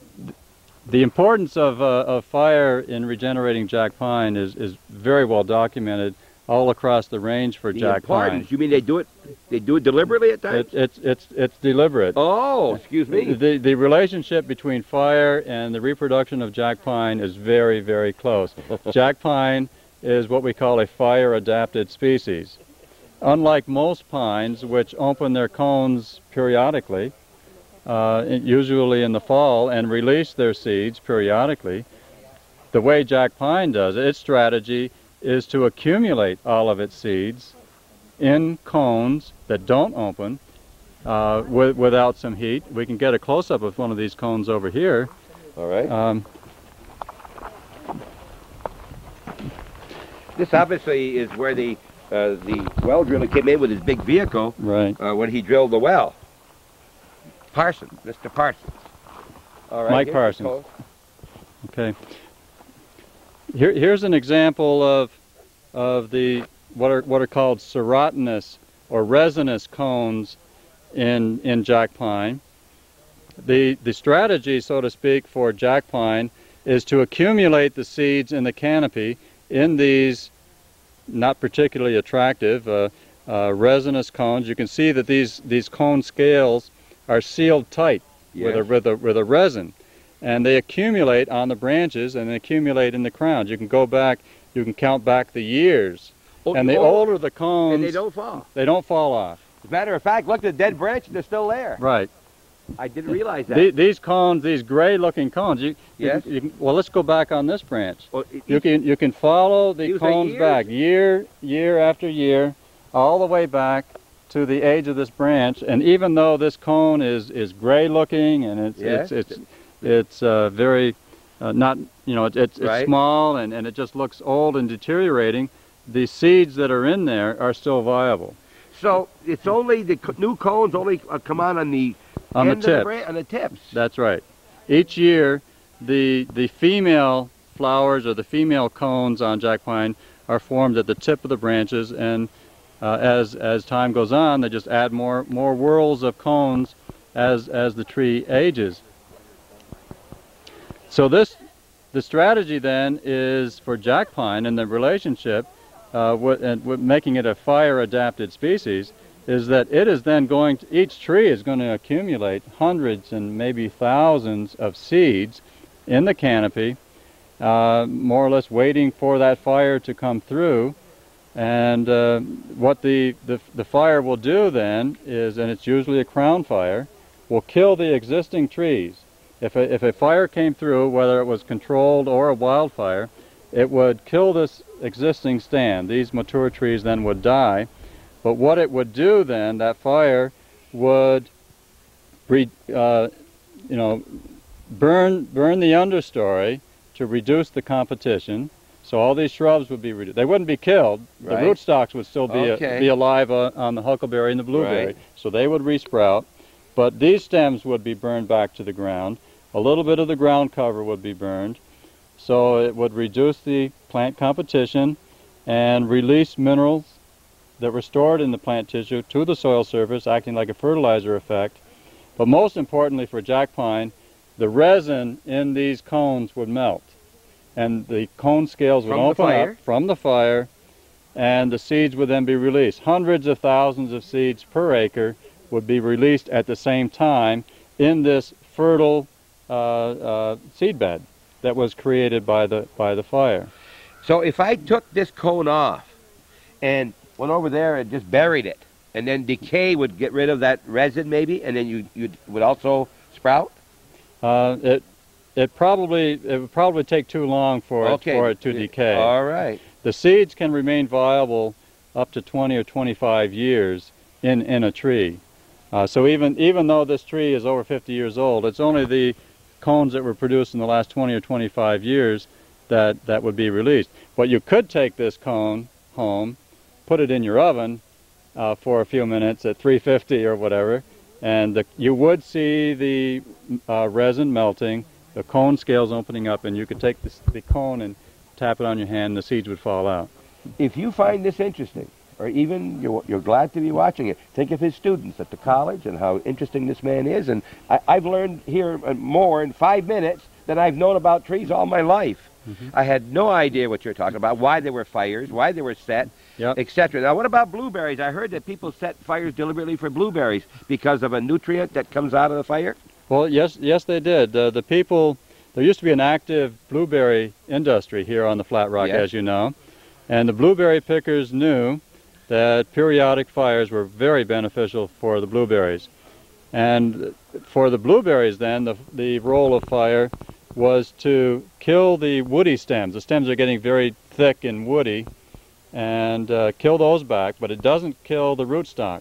the importance of, uh, of fire in regenerating jack pine is, is very well documented all across the range for The jack pine. importance, you mean they do it, they do it deliberately at times? It, it's, it's, it's deliberate. Oh, excuse me. The, the relationship between fire and the reproduction of jack pine is very, very close. Jack pine is what we call a fire-adapted species. Unlike most pines, which open their cones periodically, uh, usually in the fall, and release their seeds periodically, the way jack pine does it, its strategy is to accumulate all of its seeds in cones that don't open uh, with, without some heat. We can get a close-up of one of these cones over here. All right. Um, This obviously is where the uh, the well driller came in with his big vehicle right. uh, when he drilled the well. Parsons, Mister Parsons. All right. Mike here's the Parsons. code. Okay. Here, here's an example of of the what are what are called serotinous or resinous cones in in jack pine. The the strategy, so to speak, for jack pine is to accumulate the seeds in the canopy in these not particularly attractive uh, uh, resinous cones. You can see that these these cone scales are sealed tight with a Yes. with a with a resin, and they accumulate on the branches and they accumulate in the crowns. You can go back, you can count back the years, Oh, and the oh, older the cones, and they don't fall. they don't fall off. As a matter of fact, look at the dead branch, they're still there. Right. I didn't realize that. The, these cones, these gray-looking cones. You, you Yes. can- you can, well, let's go back on this branch. Well, it- You can you can follow the You say cones years? back year year after year, all the way back to the age of this branch. And even though this cone is is gray-looking and it's Yes. it's it's it's uh, very uh, not you know it's it's, it's Right. small and and it just looks old and deteriorating, the seeds that are in there are still viable So it's only the co- new cones only uh, come on on the on the end of the tip. bran- on the tips. That's right. Each year, the the female flowers or the female cones on jack pine are formed at the tip of the branches, and uh, as as time goes on, they just add more more whorls of cones as as the tree ages. So this the strategy then is for jack pine, and the relationship uh, what, and what making it a fire-adapted species is that it is then going to, each tree is going to accumulate hundreds and maybe thousands of seeds in the canopy, uh, more or less waiting for that fire to come through. And uh, what the, the, the fire will do then is, and it's usually a crown fire, will kill the existing trees. If a, if a fire came through, whether it was controlled or a wildfire, it would kill this existing stand. These mature trees then would die. But what it would do then, that fire would re, uh, you know, burn, burn the understory to reduce the competition. So all these shrubs would be reduced. They wouldn't be killed. Right. The rootstocks would still be, Okay. a, be alive uh, on the huckleberry and the blueberry. Right. So they would resprout. But these stems would be burned back to the ground. A little bit of the ground cover would be burned. So it would reduce the plant competition and release minerals that were stored in the plant tissue to the soil surface, acting like a fertilizer effect. But most importantly for jack pine, the resin in these cones would melt. And the cone scales would From the open fire? up from the fire, and the seeds would then be released. Hundreds of thousands of seeds per acre would be released at the same time in this fertile uh, uh, seed bed that was created by the, by the fire. So if I took this cone off and went over there and just buried it, and then decay would get rid of that resin maybe, and then you you would also sprout? Uh, it it probably it would probably take too long for Okay. it for it to decay. All right. The seeds can remain viable up to twenty or twenty-five years in in a tree. Uh, so even even though this tree is over fifty years old, it's only the cones that were produced in the last twenty or twenty-five years that that would be released. But you could take this cone home, put it in your oven uh, for a few minutes at three fifty or whatever, and the, you would see the uh, resin melting, the cone scales opening up, and you could take this, the cone and tap it on your hand, and the seeds would fall out. If you find this interesting, or even you're, you're glad to be watching it, think of his students at the college and how interesting this man is. And I, I've learned here more in five minutes than I've known about trees all my life. Mm-hmm. I had no idea what you're talking about, why there were fires, why they were set, Yep. et cetera. Now, what about blueberries? I heard that people set fires deliberately for blueberries because of a nutrient that comes out of the fire. Well, yes, yes, they did. Uh, the people, there used to be an active blueberry industry here on the Flat Rock, Yes. as you know, and the blueberry pickers knew that periodic fires were very beneficial for the blueberries. And for the blueberries then, the, the role of fire was to kill the woody stems. The stems are getting very thick and woody, and uh, kill those back, but it doesn't kill the rootstock.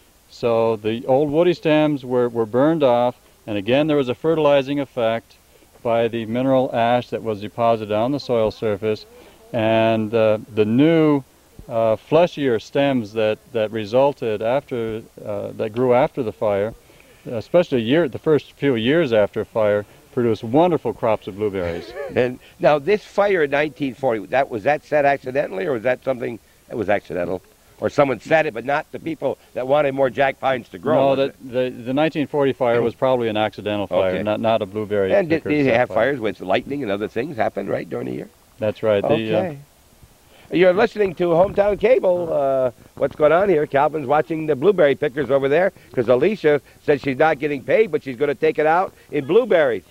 So the old woody stems were, were burned off, and again there was a fertilizing effect by the mineral ash that was deposited on the soil surface, and uh, the new uh, fleshier stems that, that resulted after, uh, that grew after the fire, especially a year, the first few years after fire, produced wonderful crops of blueberries. And now this fire in nineteen forty, that was that set accidentally, or was that something that was accidental? Or someone set it, but not the people that wanted more jack pines to grow? No, was that, it? the, the nineteen forty fire was probably an accidental fire, Okay. not, not a blueberry And did, picker did you set have fire. fires with lightning and other things happen, right, during the year? That's right. The, Okay. You're listening to Hometown Cable. Uh, what's going on here? Calvin's watching the blueberry pickers over there because Alicia said she's not getting paid, but she's going to take it out in blueberries.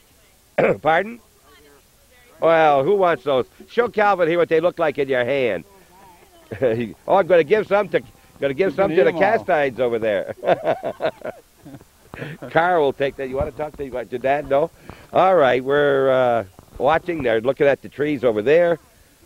Pardon? Well, who wants those? Show Calvin here what they look like in your hand. oh, I'm going to give some to going to give some to the Castines over there. Carl will take that. You want to talk to your dad? No? All right, we're uh, watching. They're looking at the trees over there.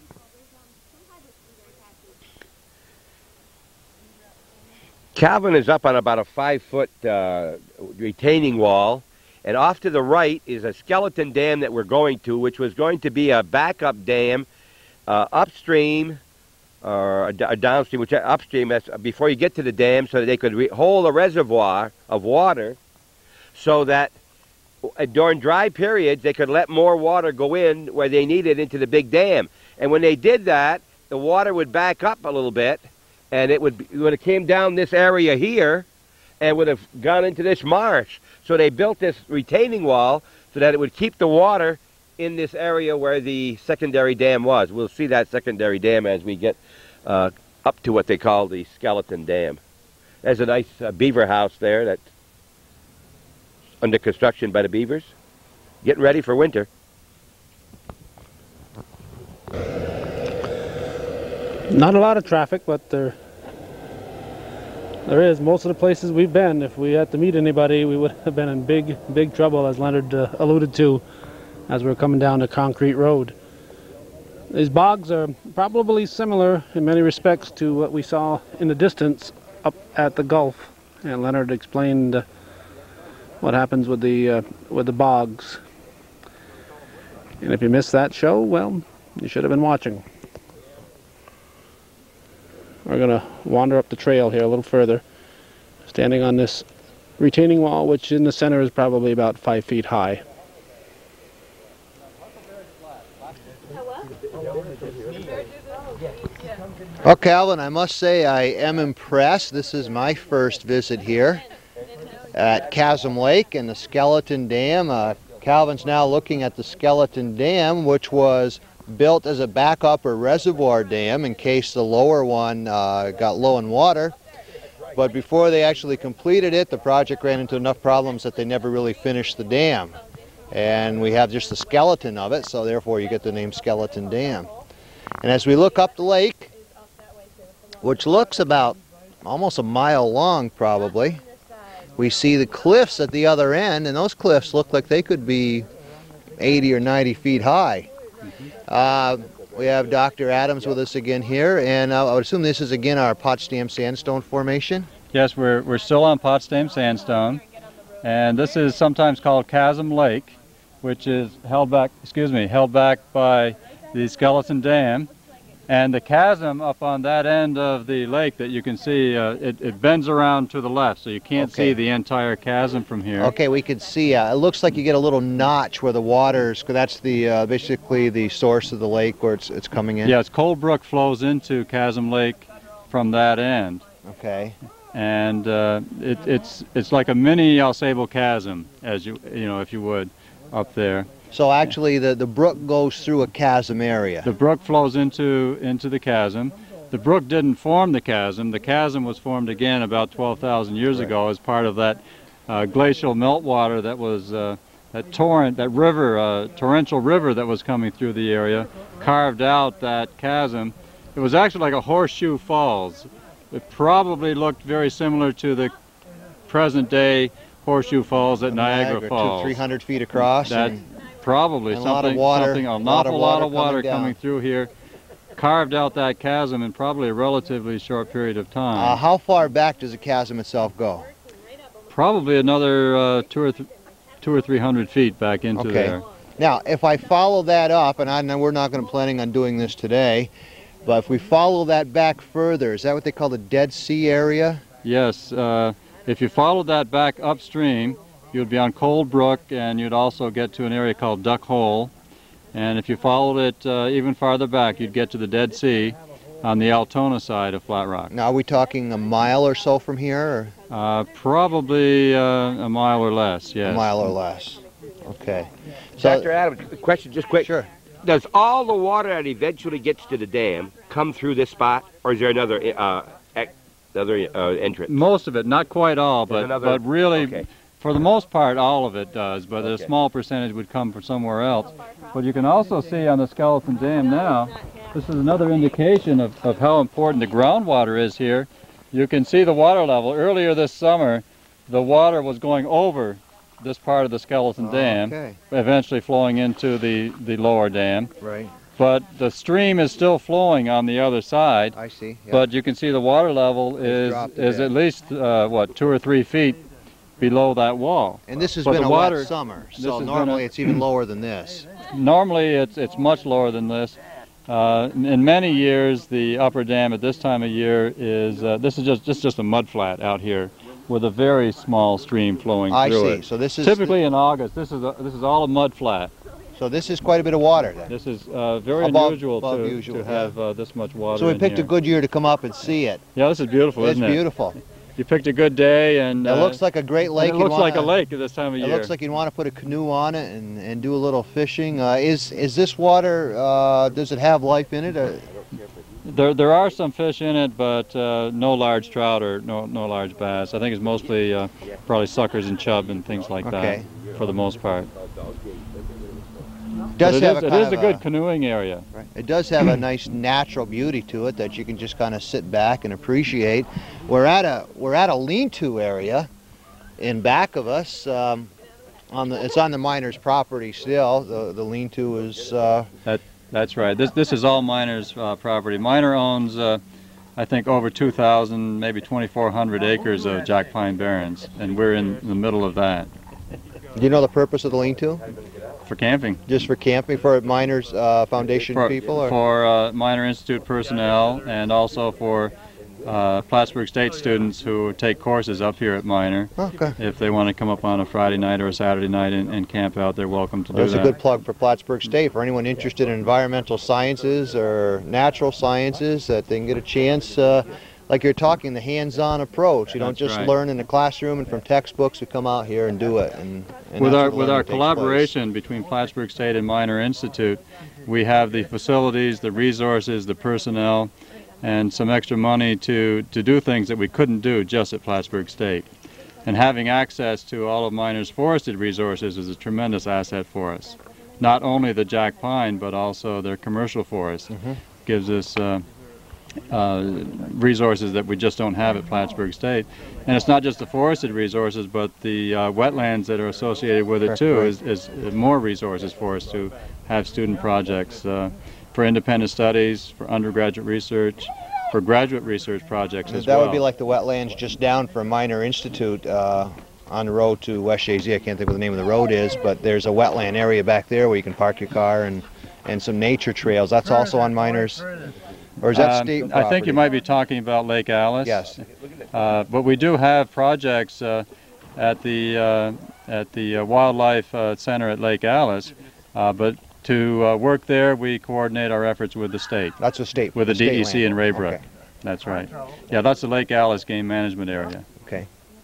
Calvin is up on about a five-foot uh, retaining wall, and off to the right is a skeleton dam that we're going to, which was going to be a backup dam uh, upstream or a, a downstream, which upstream, that's before you get to the dam, so that they could re hold a reservoir of water so that uh, during dry periods they could let more water go in where they needed into the big dam. And when they did that, the water would back up a little bit, and it would, be, it would have came down this area here and would have gone into this marsh. So they built this retaining wall so that it would keep the water in this area where the secondary dam was. We'll see that secondary dam as we get uh, up to what they call the Skeleton Dam. There's a nice uh, beaver house there that's under construction by the beavers, getting ready for winter. Not a lot of traffic, but there there is. Most of the places we've been, if we had to meet anybody, we would have been in big, big trouble, as Leonard uh, alluded to, as we we're coming down the concrete road. These bogs are probably similar in many respects to what we saw in the distance up at the Gulf, and Leonard explained uh, what happens with the uh, with the bogs. And if you missed that show, well, you should have been watching. We're going to wander up the trail here a little further, standing on this retaining wall, which in the center is probably about five feet high. Well, Calvin, I must say I am impressed. This is my first visit here at Chasm Lake and the Skeleton Dam. Uh, Calvin's now looking at the Skeleton Dam, which was built as a backup or reservoir dam in case the lower one uh, got low in water. But before they actually completed it, the project ran into enough problems that they never really finished the dam. And we have just the skeleton of it, so therefore you get the name Skeleton Dam. And as we look up the lake, which looks about almost a mile long probably, we see the cliffs at the other end, and those cliffs look like they could be eighty or ninety feet high. Uh, we have Doctor Adams with us again here, and uh, I would assume this is again our Potsdam Sandstone Formation? Yes, we're, we're still on Potsdam Sandstone, and this is sometimes called Chasm Lake, which is held back, excuse me, held back by the Skeleton Dam. And the chasm up on that end of the lake that you can see, uh, it, it bends around to the left, so you can't Okay. see the entire chasm from here. Okay, we can see, uh, it looks like you get a little notch where the water's, that's the, uh, basically the source of the lake where it's, it's coming in? Yes, Cold Brook flows into Chasm Lake from that end. Okay. And uh, it, it's, it's like a mini Alsable chasm, as you, you know, if you would, up there. So actually the, the brook goes through a chasm area. The brook flows into, into the chasm. The brook didn't form the chasm. The chasm was formed again about twelve thousand years Right. ago as part of that uh, glacial meltwater that was, uh, that torrent, that river, uh, torrential river that was coming through the area, carved out that chasm. It was actually like a horseshoe falls. It probably looked very similar to the present day horseshoe falls at Niagara, Niagara, Falls. two, three hundred feet across. That, and Probably And a something, lot of water, something, an a lot of awful lot water of water coming down. coming through here, carved out that chasm in probably a relatively short period of time. uh, how far back does the chasm itself go? Probably another uh, two or th two or three hundred feet back into Okay. there. Now, if I follow that up, and I know we're not going to planning on doing this today, but if we follow that back further, is that what they call the Dead Sea area? Yes, uh, if you followed that back upstream, you'd be on Cold Brook, and you'd also get to an area called Duck Hole. And if you followed it uh, even farther back, you'd get to the Dead Sea on the Altona side of Flat Rock. Now, are we talking a mile or so from here, or Uh, probably uh, a mile or less, yes. a mile or less? Okay. So, Doctor Adams, question just quick. Sure. Does all the water that eventually gets to the dam come through this spot, or is there another uh, ec- another uh, entrance? Most of it, not quite all, There's but, another- but really, okay. for the most part, all of it does, but a Okay. small percentage would come from somewhere else. But you can also see on the Skeleton Dam now, this is another indication of, of how important the groundwater is here. You can see the water level. Earlier this summer, the water was going over this part of the Skeleton Dam, okay. eventually flowing into the, the lower dam. Right. But the stream is still flowing on the other side. I see. Yeah. But you can see the water level It's is, dropped a is bit. at least, uh, what, two or three feet below that wall. and this has but been the a water- wet summer, this so has been normally a- it's even lower than this. Normally it's, it's much lower than this. Uh, in many years, the upper dam at this time of year is, uh, this is just, just, just a mud flat out here with a very small stream flowing I through see. it. So this is Typically in August, this is, a, this is all a mud flat. so this is quite a bit of water then. This is uh, very Above- unusual above to, usual, to yeah. have uh, this much water So we in picked here. a good year to come up and see it. Yeah, this is beautiful, It's isn't it? beautiful. You picked a good day, and It uh, looks like a great and lake. it You'd looks like a wanna- lake at this time of It year. looks like you'd want to put a canoe on it and, and do a little fishing. Uh, is is this water? Uh, does it have life in it? Or? There, there are some fish in it, but uh, no large trout or no, no large bass. I think it's mostly uh, probably suckers and chub and things like Okay. that, for the most part. Does But it have is, a it kind is of a good canoeing area. Right. It does have a nice natural beauty to it that you can just kind of sit back and appreciate. We're at a we're at a lean-to area in back of us. Um, on the it's on the miner's property still. The the lean-to is. Uh, That that's right. This this is all Miner's uh, property. Miner owns, uh, I think, over two thousand, maybe twenty-four hundred acres of Jack Pine Barrens, and we're in the middle of that do you know the purpose of the lean-to? for camping. Just for camping for miners uh, foundation For, people? Or? for uh, Miner Institute personnel, and also for uh, Plattsburgh State students who take courses up here at Miner. Okay. If they want to come up on a Friday night or a Saturday night and, and camp out, they're welcome to Well, do that's that. a good plug for Plattsburgh State. For anyone interested in environmental sciences or natural sciences, that they can get a chance, uh, like you're talking, the hands-on approach. You don't That's just right. learn in the classroom and from textbooks. We come out here and do it. And, and With that's our where the with learning our takes collaboration between Plattsburgh State and Miner Institute, we have the facilities, the resources, the personnel, and some extra money to to do things that we couldn't do just at Plattsburgh State. And having access to all of Miner's forested resources is a tremendous asset for us. Not only the Jack Pine, but also their commercial forests. Mhm. Gives us uh, uh, resources that we just don't have at Plattsburgh State. And it's not just the forested resources, but the uh, wetlands that are associated with it Correct, too right. is, is more resources for us to have student projects uh, for independent studies, for undergraduate research, for graduate research projects as that well. would be like the wetlands just down from Miner Institute uh, on the road to West Shazy. I can't think what the name of the road is, but there's a wetland area back there where you can park your car and, and some nature trails. That's also on Miner's. Or is that Um, state I think property? you might be talking about Lake Alice. Yes. Uh, but we do have projects uh, at the uh, at the uh, Wildlife uh, Center at Lake Alice. Uh, but to uh, work there, we coordinate our efforts with the state, That's a state. with the state D E C land. in Raybrook. Okay. That's right. Yeah, that's the Lake Alice Game Management Area. Okay.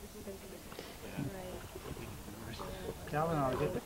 Calvin, I'll get the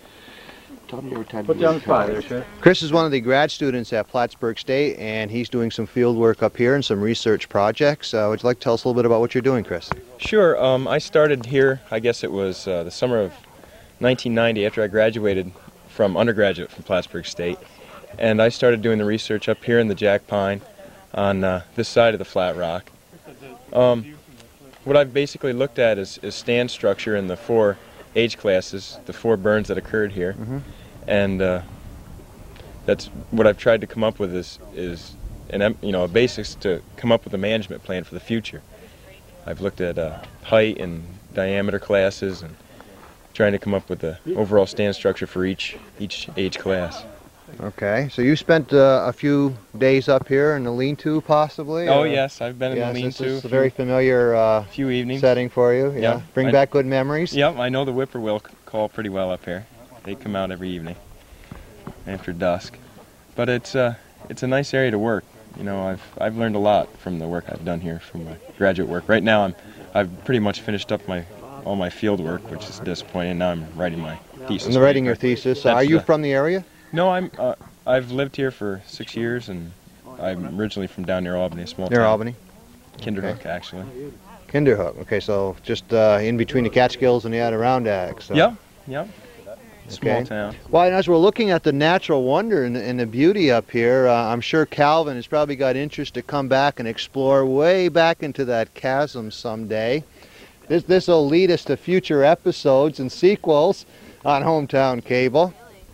Put down the spot there, Chris. Chris is one of the grad students at Plattsburgh State, and he's doing some field work up here and some research projects. Uh, would you like to tell us a little bit about what you're doing, Chris? Sure. Um, I started here, I guess it was uh, the summer of nineteen ninety after I graduated from undergraduate from Plattsburgh State. And I started doing the research up here in the Jack Pine on uh, this side of the flat rock. Um, what I've basically looked at is, is stand structure in the four age classes, the four burns that occurred here. Mm-hmm. And uh, that's what I've tried to come up with is, is an, em- you know, a basics to come up with a management plan for the future. I've looked at uh, height and diameter classes and trying to come up with the overall stand structure for each each age class. Okay, so you spent uh, a few days up here in the lean-to, possibly? Oh or- yes, I've been in Yes, the this lean-to is a very familiar uh, few evenings. setting for you. Yeah. Yeah, Bring I- back good memories. Yep, I know the whippoorwill c- call pretty well up here. They come out every evening after dusk. But it's uh, it's a nice area to work. You know, I've I've learned a lot from the work I've done here, from my graduate work. Right now, I'm I've pretty much finished up my all my field work, which is disappointing. Now I'm writing my thesis. And writing your paper. thesis. That's Are you the- from the area? No, I'm. Uh, I've lived here for six years, and I'm originally from down near Albany, a small Near town. Albany? Kinderhook, actually. Kinderhook. Okay, so just uh, in between the Catskills and the Adirondacks. So. Yep, yep. Small Okay. town. Well, and as we're looking at the natural wonder and, and the beauty up here, uh, I'm sure Calvin has probably got interest to come back and explore way back into that chasm someday. This this will lead us to future episodes and sequels on Hometown Cable.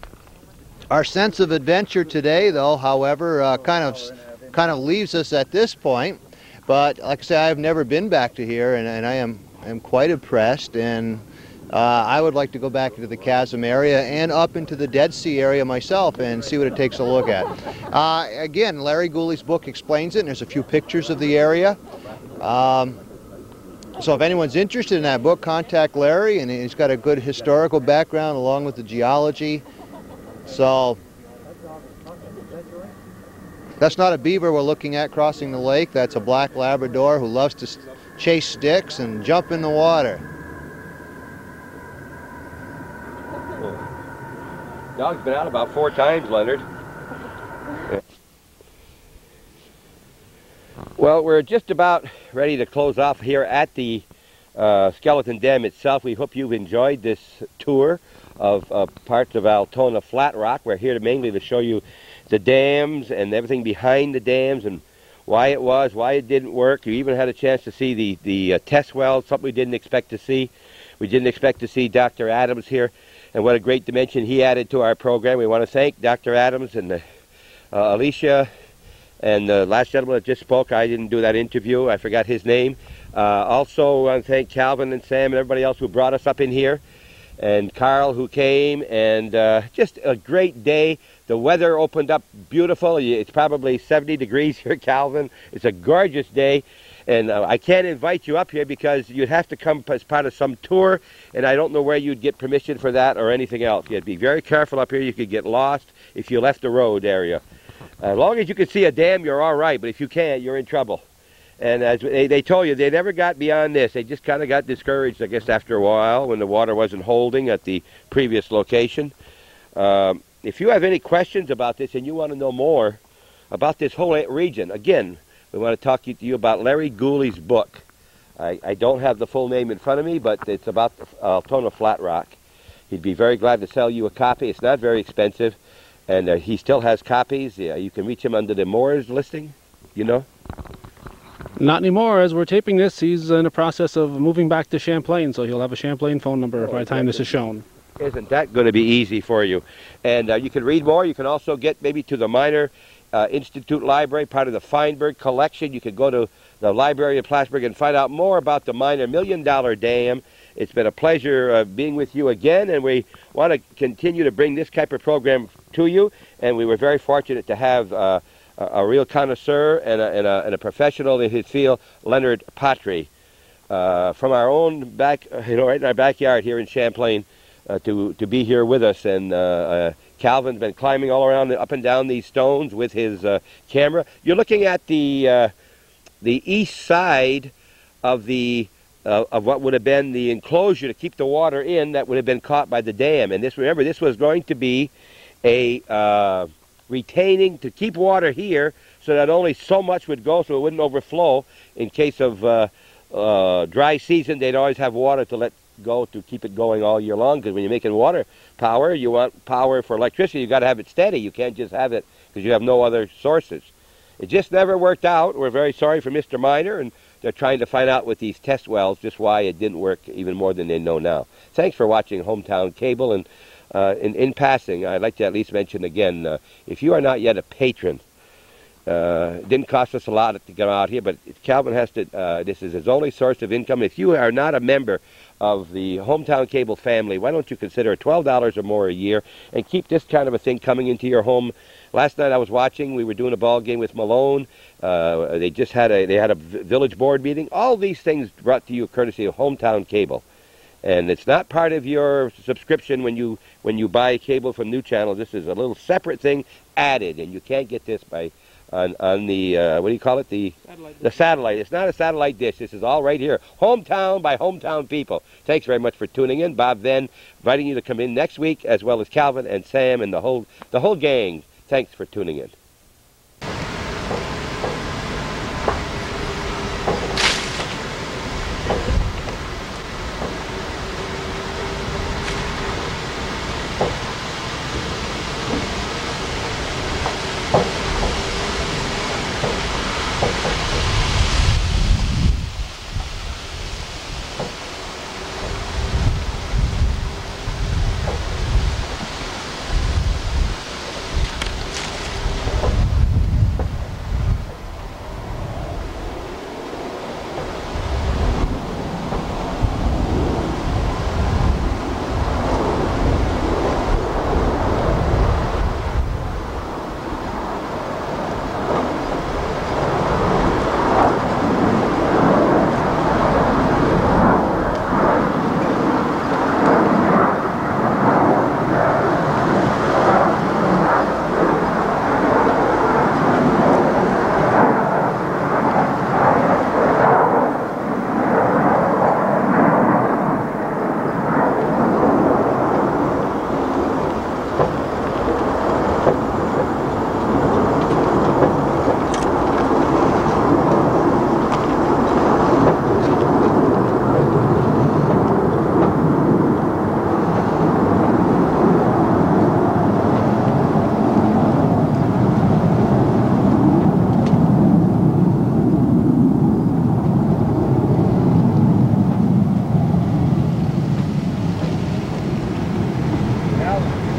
Our sense of adventure today, though, however, uh, kind of kind of leaves us at this point. But like I say, I've never been back to here, and, and I am am quite impressed. And uh, I would like to go back into the chasm area and up into the Dead Sea area myself and see what it takes a look at. Uh, again, Larry Gooley's book explains it, and there's a few pictures of the area. Um, so if anyone's interested in that book, contact Larry, and he's got a good historical background along with the geology. So that's not a beaver we're looking at crossing the lake. That's a black Labrador who loves to chase sticks and jump in the water. Dog's been out about four times, Leonard. Well, we're just about ready to close off here at the uh, Skeleton Dam itself. We hope you've enjoyed this tour of uh, parts of Altona Flat Rock. We're here to mainly to show you the dams and everything behind the dams and why it was, why it didn't work. You even had a chance to see the, the uh, test wells, something we didn't expect to see. We didn't expect to see Doctor Adams here, and what a great dimension he added to our program. We want to thank Doctor Adams and uh, uh, Alicia and the last gentleman that just spoke. I didn't do that interview. I forgot his name. Uh, also, I want to thank Calvin and Sam and everybody else who brought us up in here, and Carl who came, and uh, just a great day. The weather opened up beautiful. It's probably seventy degrees here, Calvin. It's a gorgeous day, and uh, I can't invite you up here because you'd have to come as part of some tour, and I don't know where you'd get permission for that or anything else. You'd be very careful up here. You could get lost if you left the road area. As long as you can see a dam, you're all right, but if you can't, you're in trouble. And as they, they told you, they never got beyond this. They just kind of got discouraged, I guess, after a while when the water wasn't holding at the previous location. Um, if you have any questions about this and you want to know more about this whole region, again, we want to talk to you about Larry Gooley's book. I, I don't have the full name in front of me, but it's about Altona Flat Rock. He'd be very glad to sell you a copy. It's not very expensive. And uh, he still has copies. Yeah, you can reach him under the Moores listing, you know? Not anymore. As we're taping this, he's in the process of moving back to Champlain, so he'll have a Champlain phone number oh, by the time this is shown. Isn't that going to be easy for you? And uh, you can read more. You can also get maybe to the Minor uh, Institute Library, part of the Feinberg collection. You could go to the library in Plattsburgh and find out more about the Minor Million Dollar Dam. It's been a pleasure uh, being with you again, and we want to continue to bring this type of program to you. And we were very fortunate to have uh, a, a real connoisseur and a, and, a, and a professional in his field, Leonard Patry, uh, from our own back, you know, right in our backyard here in Champlain, uh, to to be here with us. And uh, uh, Calvin's been climbing all around, the, up and down these stones with his uh, camera. You're looking at the uh, the east side of the Uh, of what would have been the enclosure to keep the water in that would have been caught by the dam. And this, remember, this was going to be a uh, retaining to keep water here so that only so much would go so it wouldn't overflow. In case of uh, uh, dry season, they'd always have water to let go to keep it going all year long, because when you're making water power, you want power for electricity. You've got to have it steady. You can't just have it because you have no other sources. It just never worked out. We're very sorry for Mister Minor, and they're trying to find out with these test wells just why it didn't work even more than they know now. Thanks for watching Hometown Cable. And uh, in, in passing, I'd like to at least mention again, uh, if you are not yet a patron, uh, it didn't cost us a lot to get out here, but Calvin has to, uh, this is his only source of income. If you are not a member of the Hometown Cable family, why don't you consider twelve dollars or more a year and keep this kind of a thing coming into your home. Last night I was watching, we were doing a ball game with Malone. Uh, they just had a they had a village board meeting. All these things brought to you courtesy of Hometown Cable, and it's not part of your subscription when you when you buy cable from New Channel. This is a little separate thing added, and you can't get this by on on the uh, what do you call it the satellite the satellite. It's not a satellite dish. This is all right here. Hometown by Hometown people. Thanks very much for tuning in. Bob Venn inviting you to come in next week, as well as Calvin and Sam and the whole the whole gang. Thanks for tuning in.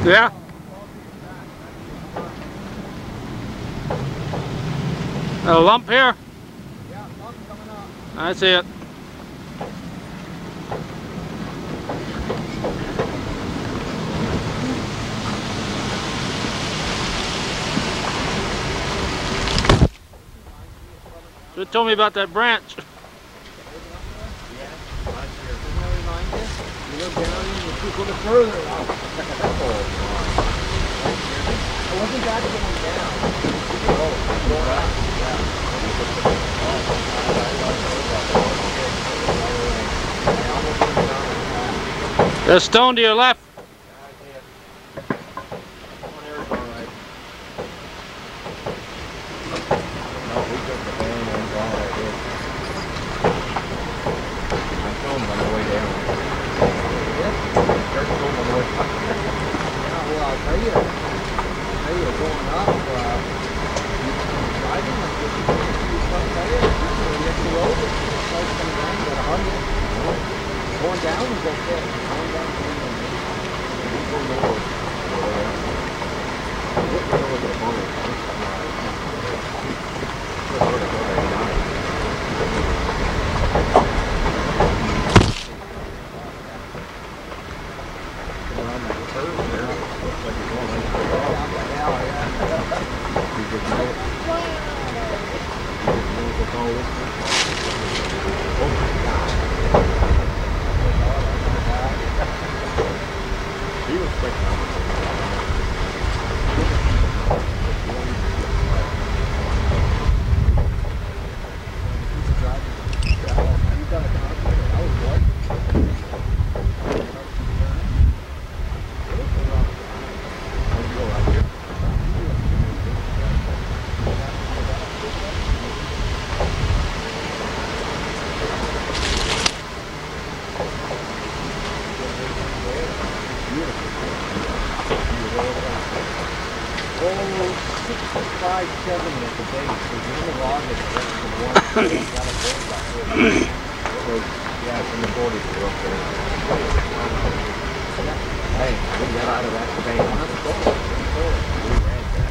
Yeah. A lump here? Yeah, lump coming up. I see it. Should have told me about that branch. You look down and you keep a little further out. It wasn't that going down. Oh, going up. Yeah. There's stone to your left. Going down is okay. Going down sixty-five, seventy at the base. So you're in the log and the rest of the one. Got a board back there. So, yeah, it's in the forties real close. Hey, we got out of that debate. Not the goal. We ran that.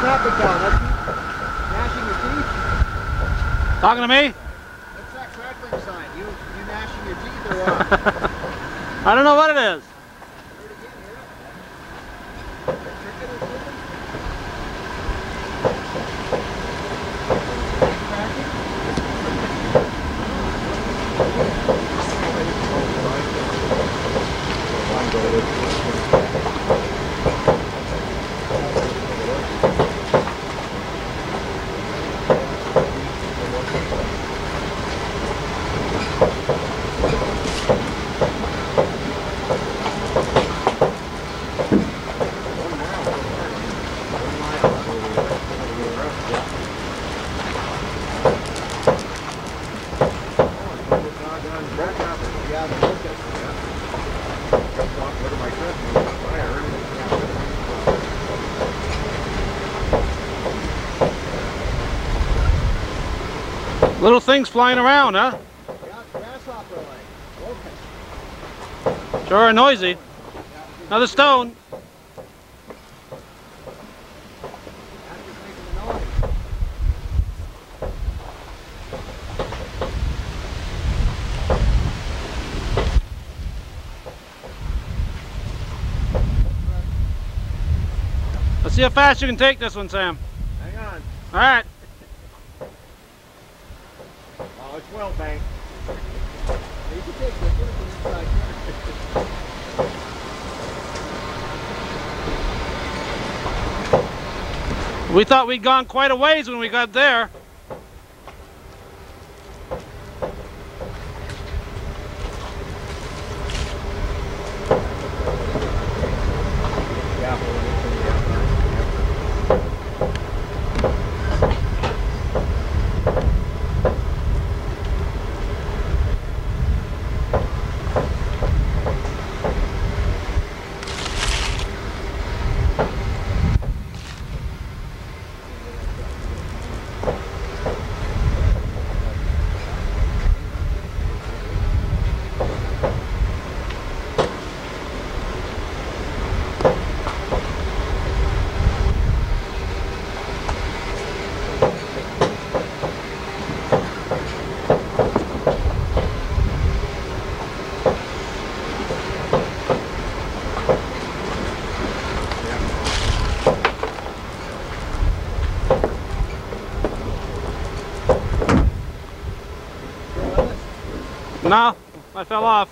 happened down? That's you gnashing your teeth? Talking to me? What's that crackling sign? You, you gnashing your teeth or what? I don't know what it is. Little things flying around, huh? Yeah, grasshopper like. Sure are noisy. Another stone. Let's see how fast you can take this one, Sam. Hang on. All right. Oh, it's well banked. You can take this one inside. We thought we'd gone quite a ways when we got there. No, I fell off.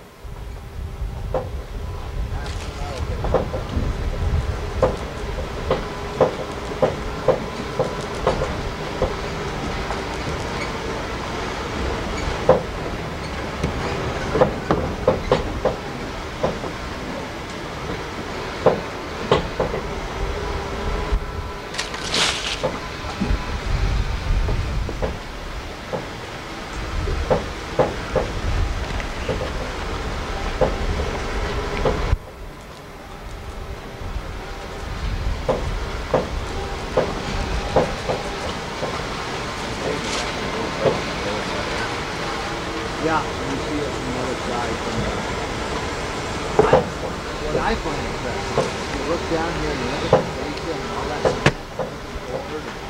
Yeah, you see it from the other side. From the, I, what I find interesting is you look down here and you look at the basin and all that stuff looking forward.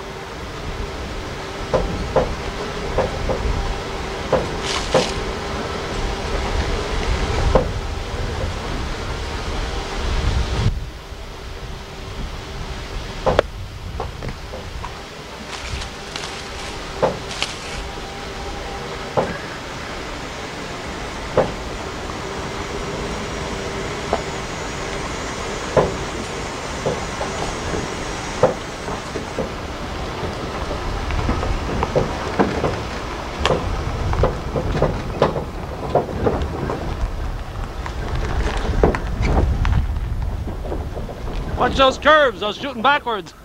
Watch those curves, those shooting backwards.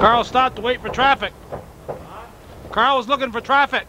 Carl stopped to wait for traffic. Carl was looking for traffic.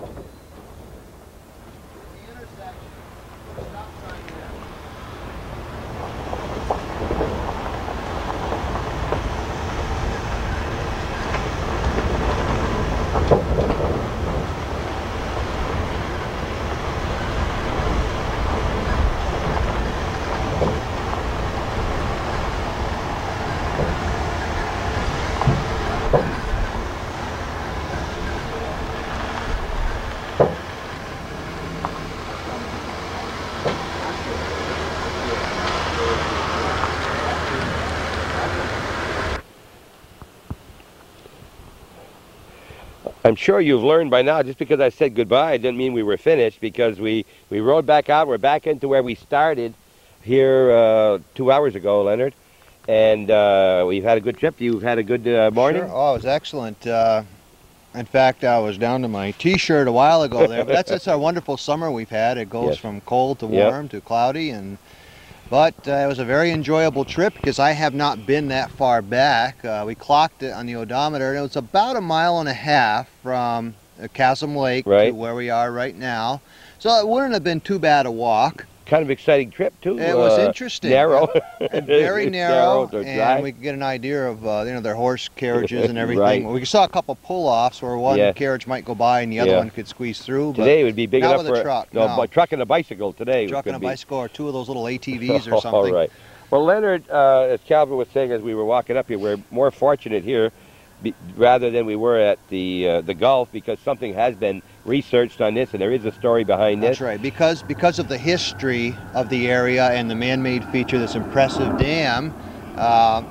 I'm sure you've learned by now, just because I said goodbye didn't mean we were finished, because we, we rode back out. We're back into where we started here uh, two hours ago, Leonard. And uh, we've had a good trip. You've had a good uh, morning? Sure. Oh, it was excellent. Uh, in fact, I was down to my T-shirt a while ago there. But that's, that's our wonderful summer we've had. It goes Yes. from cold to Yep. warm to cloudy. and But uh, it was a very enjoyable trip because I have not been that far back. Uh, we clocked it on the odometer, and it was about a mile and a half from uh, Chasm Lake Right. to where we are right now. So it wouldn't have been too bad a walk. Kind of exciting trip, too. It was Uh, interesting. Narrow. And very narrow, to and drive. we could get an idea of uh, you know, their horse carriages and everything. Right. We saw a couple pull-offs where one Yeah. carriage might go by and the other Yeah. one could squeeze through. But Today it would be big not enough with for a truck. no, No, but truck and a bicycle today. truck could and a be. bicycle or two of those little A T Vs or something. All right. Well, Leonard, uh, as Calvin was saying as we were walking up here, we're more fortunate here be, rather than we were at the uh, the Gulf, because something has been researched on this, and there is a story behind That's this. right. Because because of the history of the area and the man-made feature, this impressive dam, uh,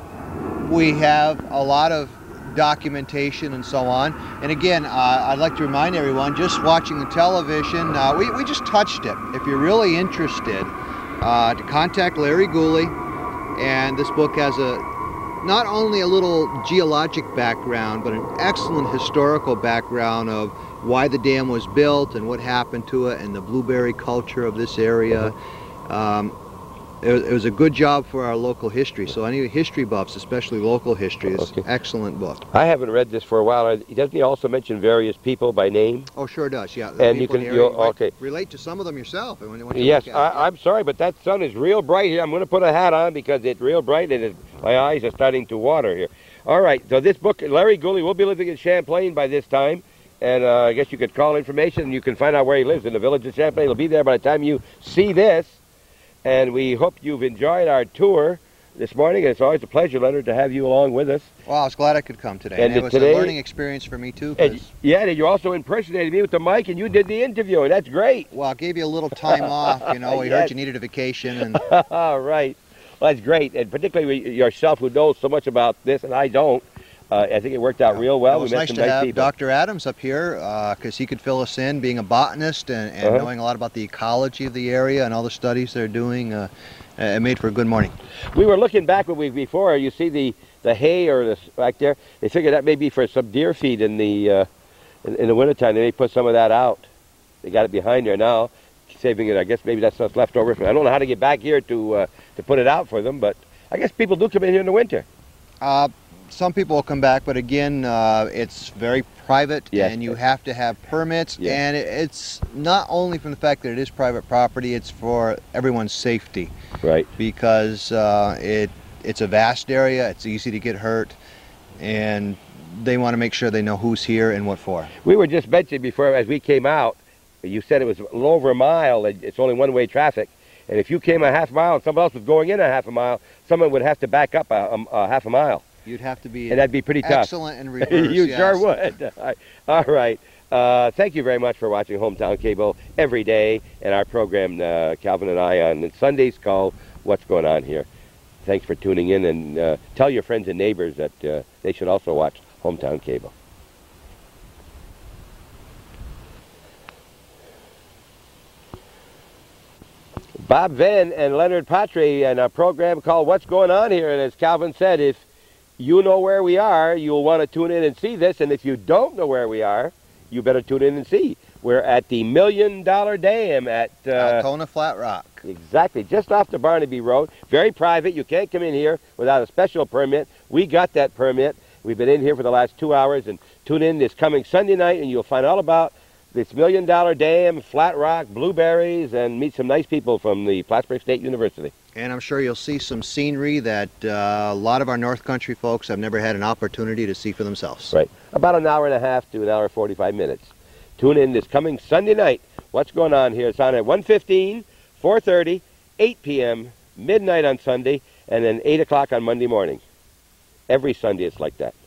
we have a lot of documentation and so on. And again, uh, I'd like to remind everyone, just watching the television, uh, we, we just touched it. If you're really interested, uh, to contact Larry Gooley. And this book has a not only a little geologic background, but an excellent historical background of why the dam was built and what happened to it and the blueberry culture of this area. Um, it, was, it was a good job for our local history. So any history buffs, especially local history, it's Okay. an excellent book. I haven't read this for a while. Doesn't he also mention various people by name? Oh, sure does, yeah. The And you people in can- the area, you'll- might okay. relate to some of them yourself. When, when you Yes, look at it. I, I'm sorry, but that sun is real bright here. I'm going to put a hat on because it's real bright, and it, my eyes are starting to water here. All right, so this book, Larry Gooley will be living in Champlain by this time, and uh, I guess you could call information, and you can find out where he lives in the village of Champlain. He'll be there by the time you see this, and we hope you've enjoyed our tour this morning. It's always a pleasure, Leonard, to have you along with us. Well, I was glad I could come today. And And it was today- a learning experience for me, too. And, 'cause- yeah, and you also impersonated me with the mic, and you did the interview, and that's great. Well, I gave you a little time off. You know, we Yes. heard you needed a vacation, and All right. Well, that's great, and particularly with yourself, who knows so much about this, and I don't. Uh, I think it worked out real well. it was we met nice some to nice have people. Doctor Adams up here because he could fill us in, being a botanist and, and Uh-huh. knowing a lot about the ecology of the area and all the studies they're doing. Uh, it made for a good morning. We were looking back when we before. You see the the hay or the back there. They figured that may be for some deer feed in the uh, in, in the wintertime. They may put some of that out. They got it behind there now, saving it. I guess maybe that's what's left over. I don't know how to get back here to uh, to put it out for them, but I guess people do come in here in the winter. Uh, some people will come back, but again, uh, it's very private, Yes. and you have to have permits. Yes. And it, it's not only from the fact that it is private property; it's for everyone's safety. Right. Because uh, it it's a vast area, it's easy to get hurt, and they want to make sure they know who's here and what for. We were just mentioning before as we came out. You said it was a little over a mile. And it's only one-way traffic, and if you came a half mile and someone else was going in a half a mile, someone would have to back up a, a, a half a mile. You'd have to be And that'd be pretty tough. excellent in reverse. You yes. sure would. All right. Uh, thank you very much for watching Hometown Cable every day, and our program, uh, Calvin and I, on Sundays called What's Going On Here. Thanks for tuning in, and uh, tell your friends and neighbors that uh, they should also watch Hometown Cable. Bob Venn and Leonard Patry and a program called What's Going On Here. And as Calvin said, if you know where we are, you'll want to tune in and see this. And if you don't know where we are, you better tune in and see. We're at the Million Dollar Dam at... Uh, Altona Flat Rock. Exactly, just off the Barnaby Road. Very private. You can't come in here without a special permit. We got that permit. We've been in here for the last two hours, and tune in this coming Sunday night, and you'll find all about this Million Dollar Dam, Flat Rock, blueberries, and meet some nice people from the Plattsburgh State University. And I'm sure you'll see some scenery that uh, a lot of our North Country folks have never had an opportunity to see for themselves. Right. About an hour and a half to an hour and forty-five minutes. Tune in this coming Sunday night. What's going on here? It's on at one fifteen, four thirty, eight p m, midnight on Sunday, and then eight o'clock on Monday morning. Every Sunday it's like that.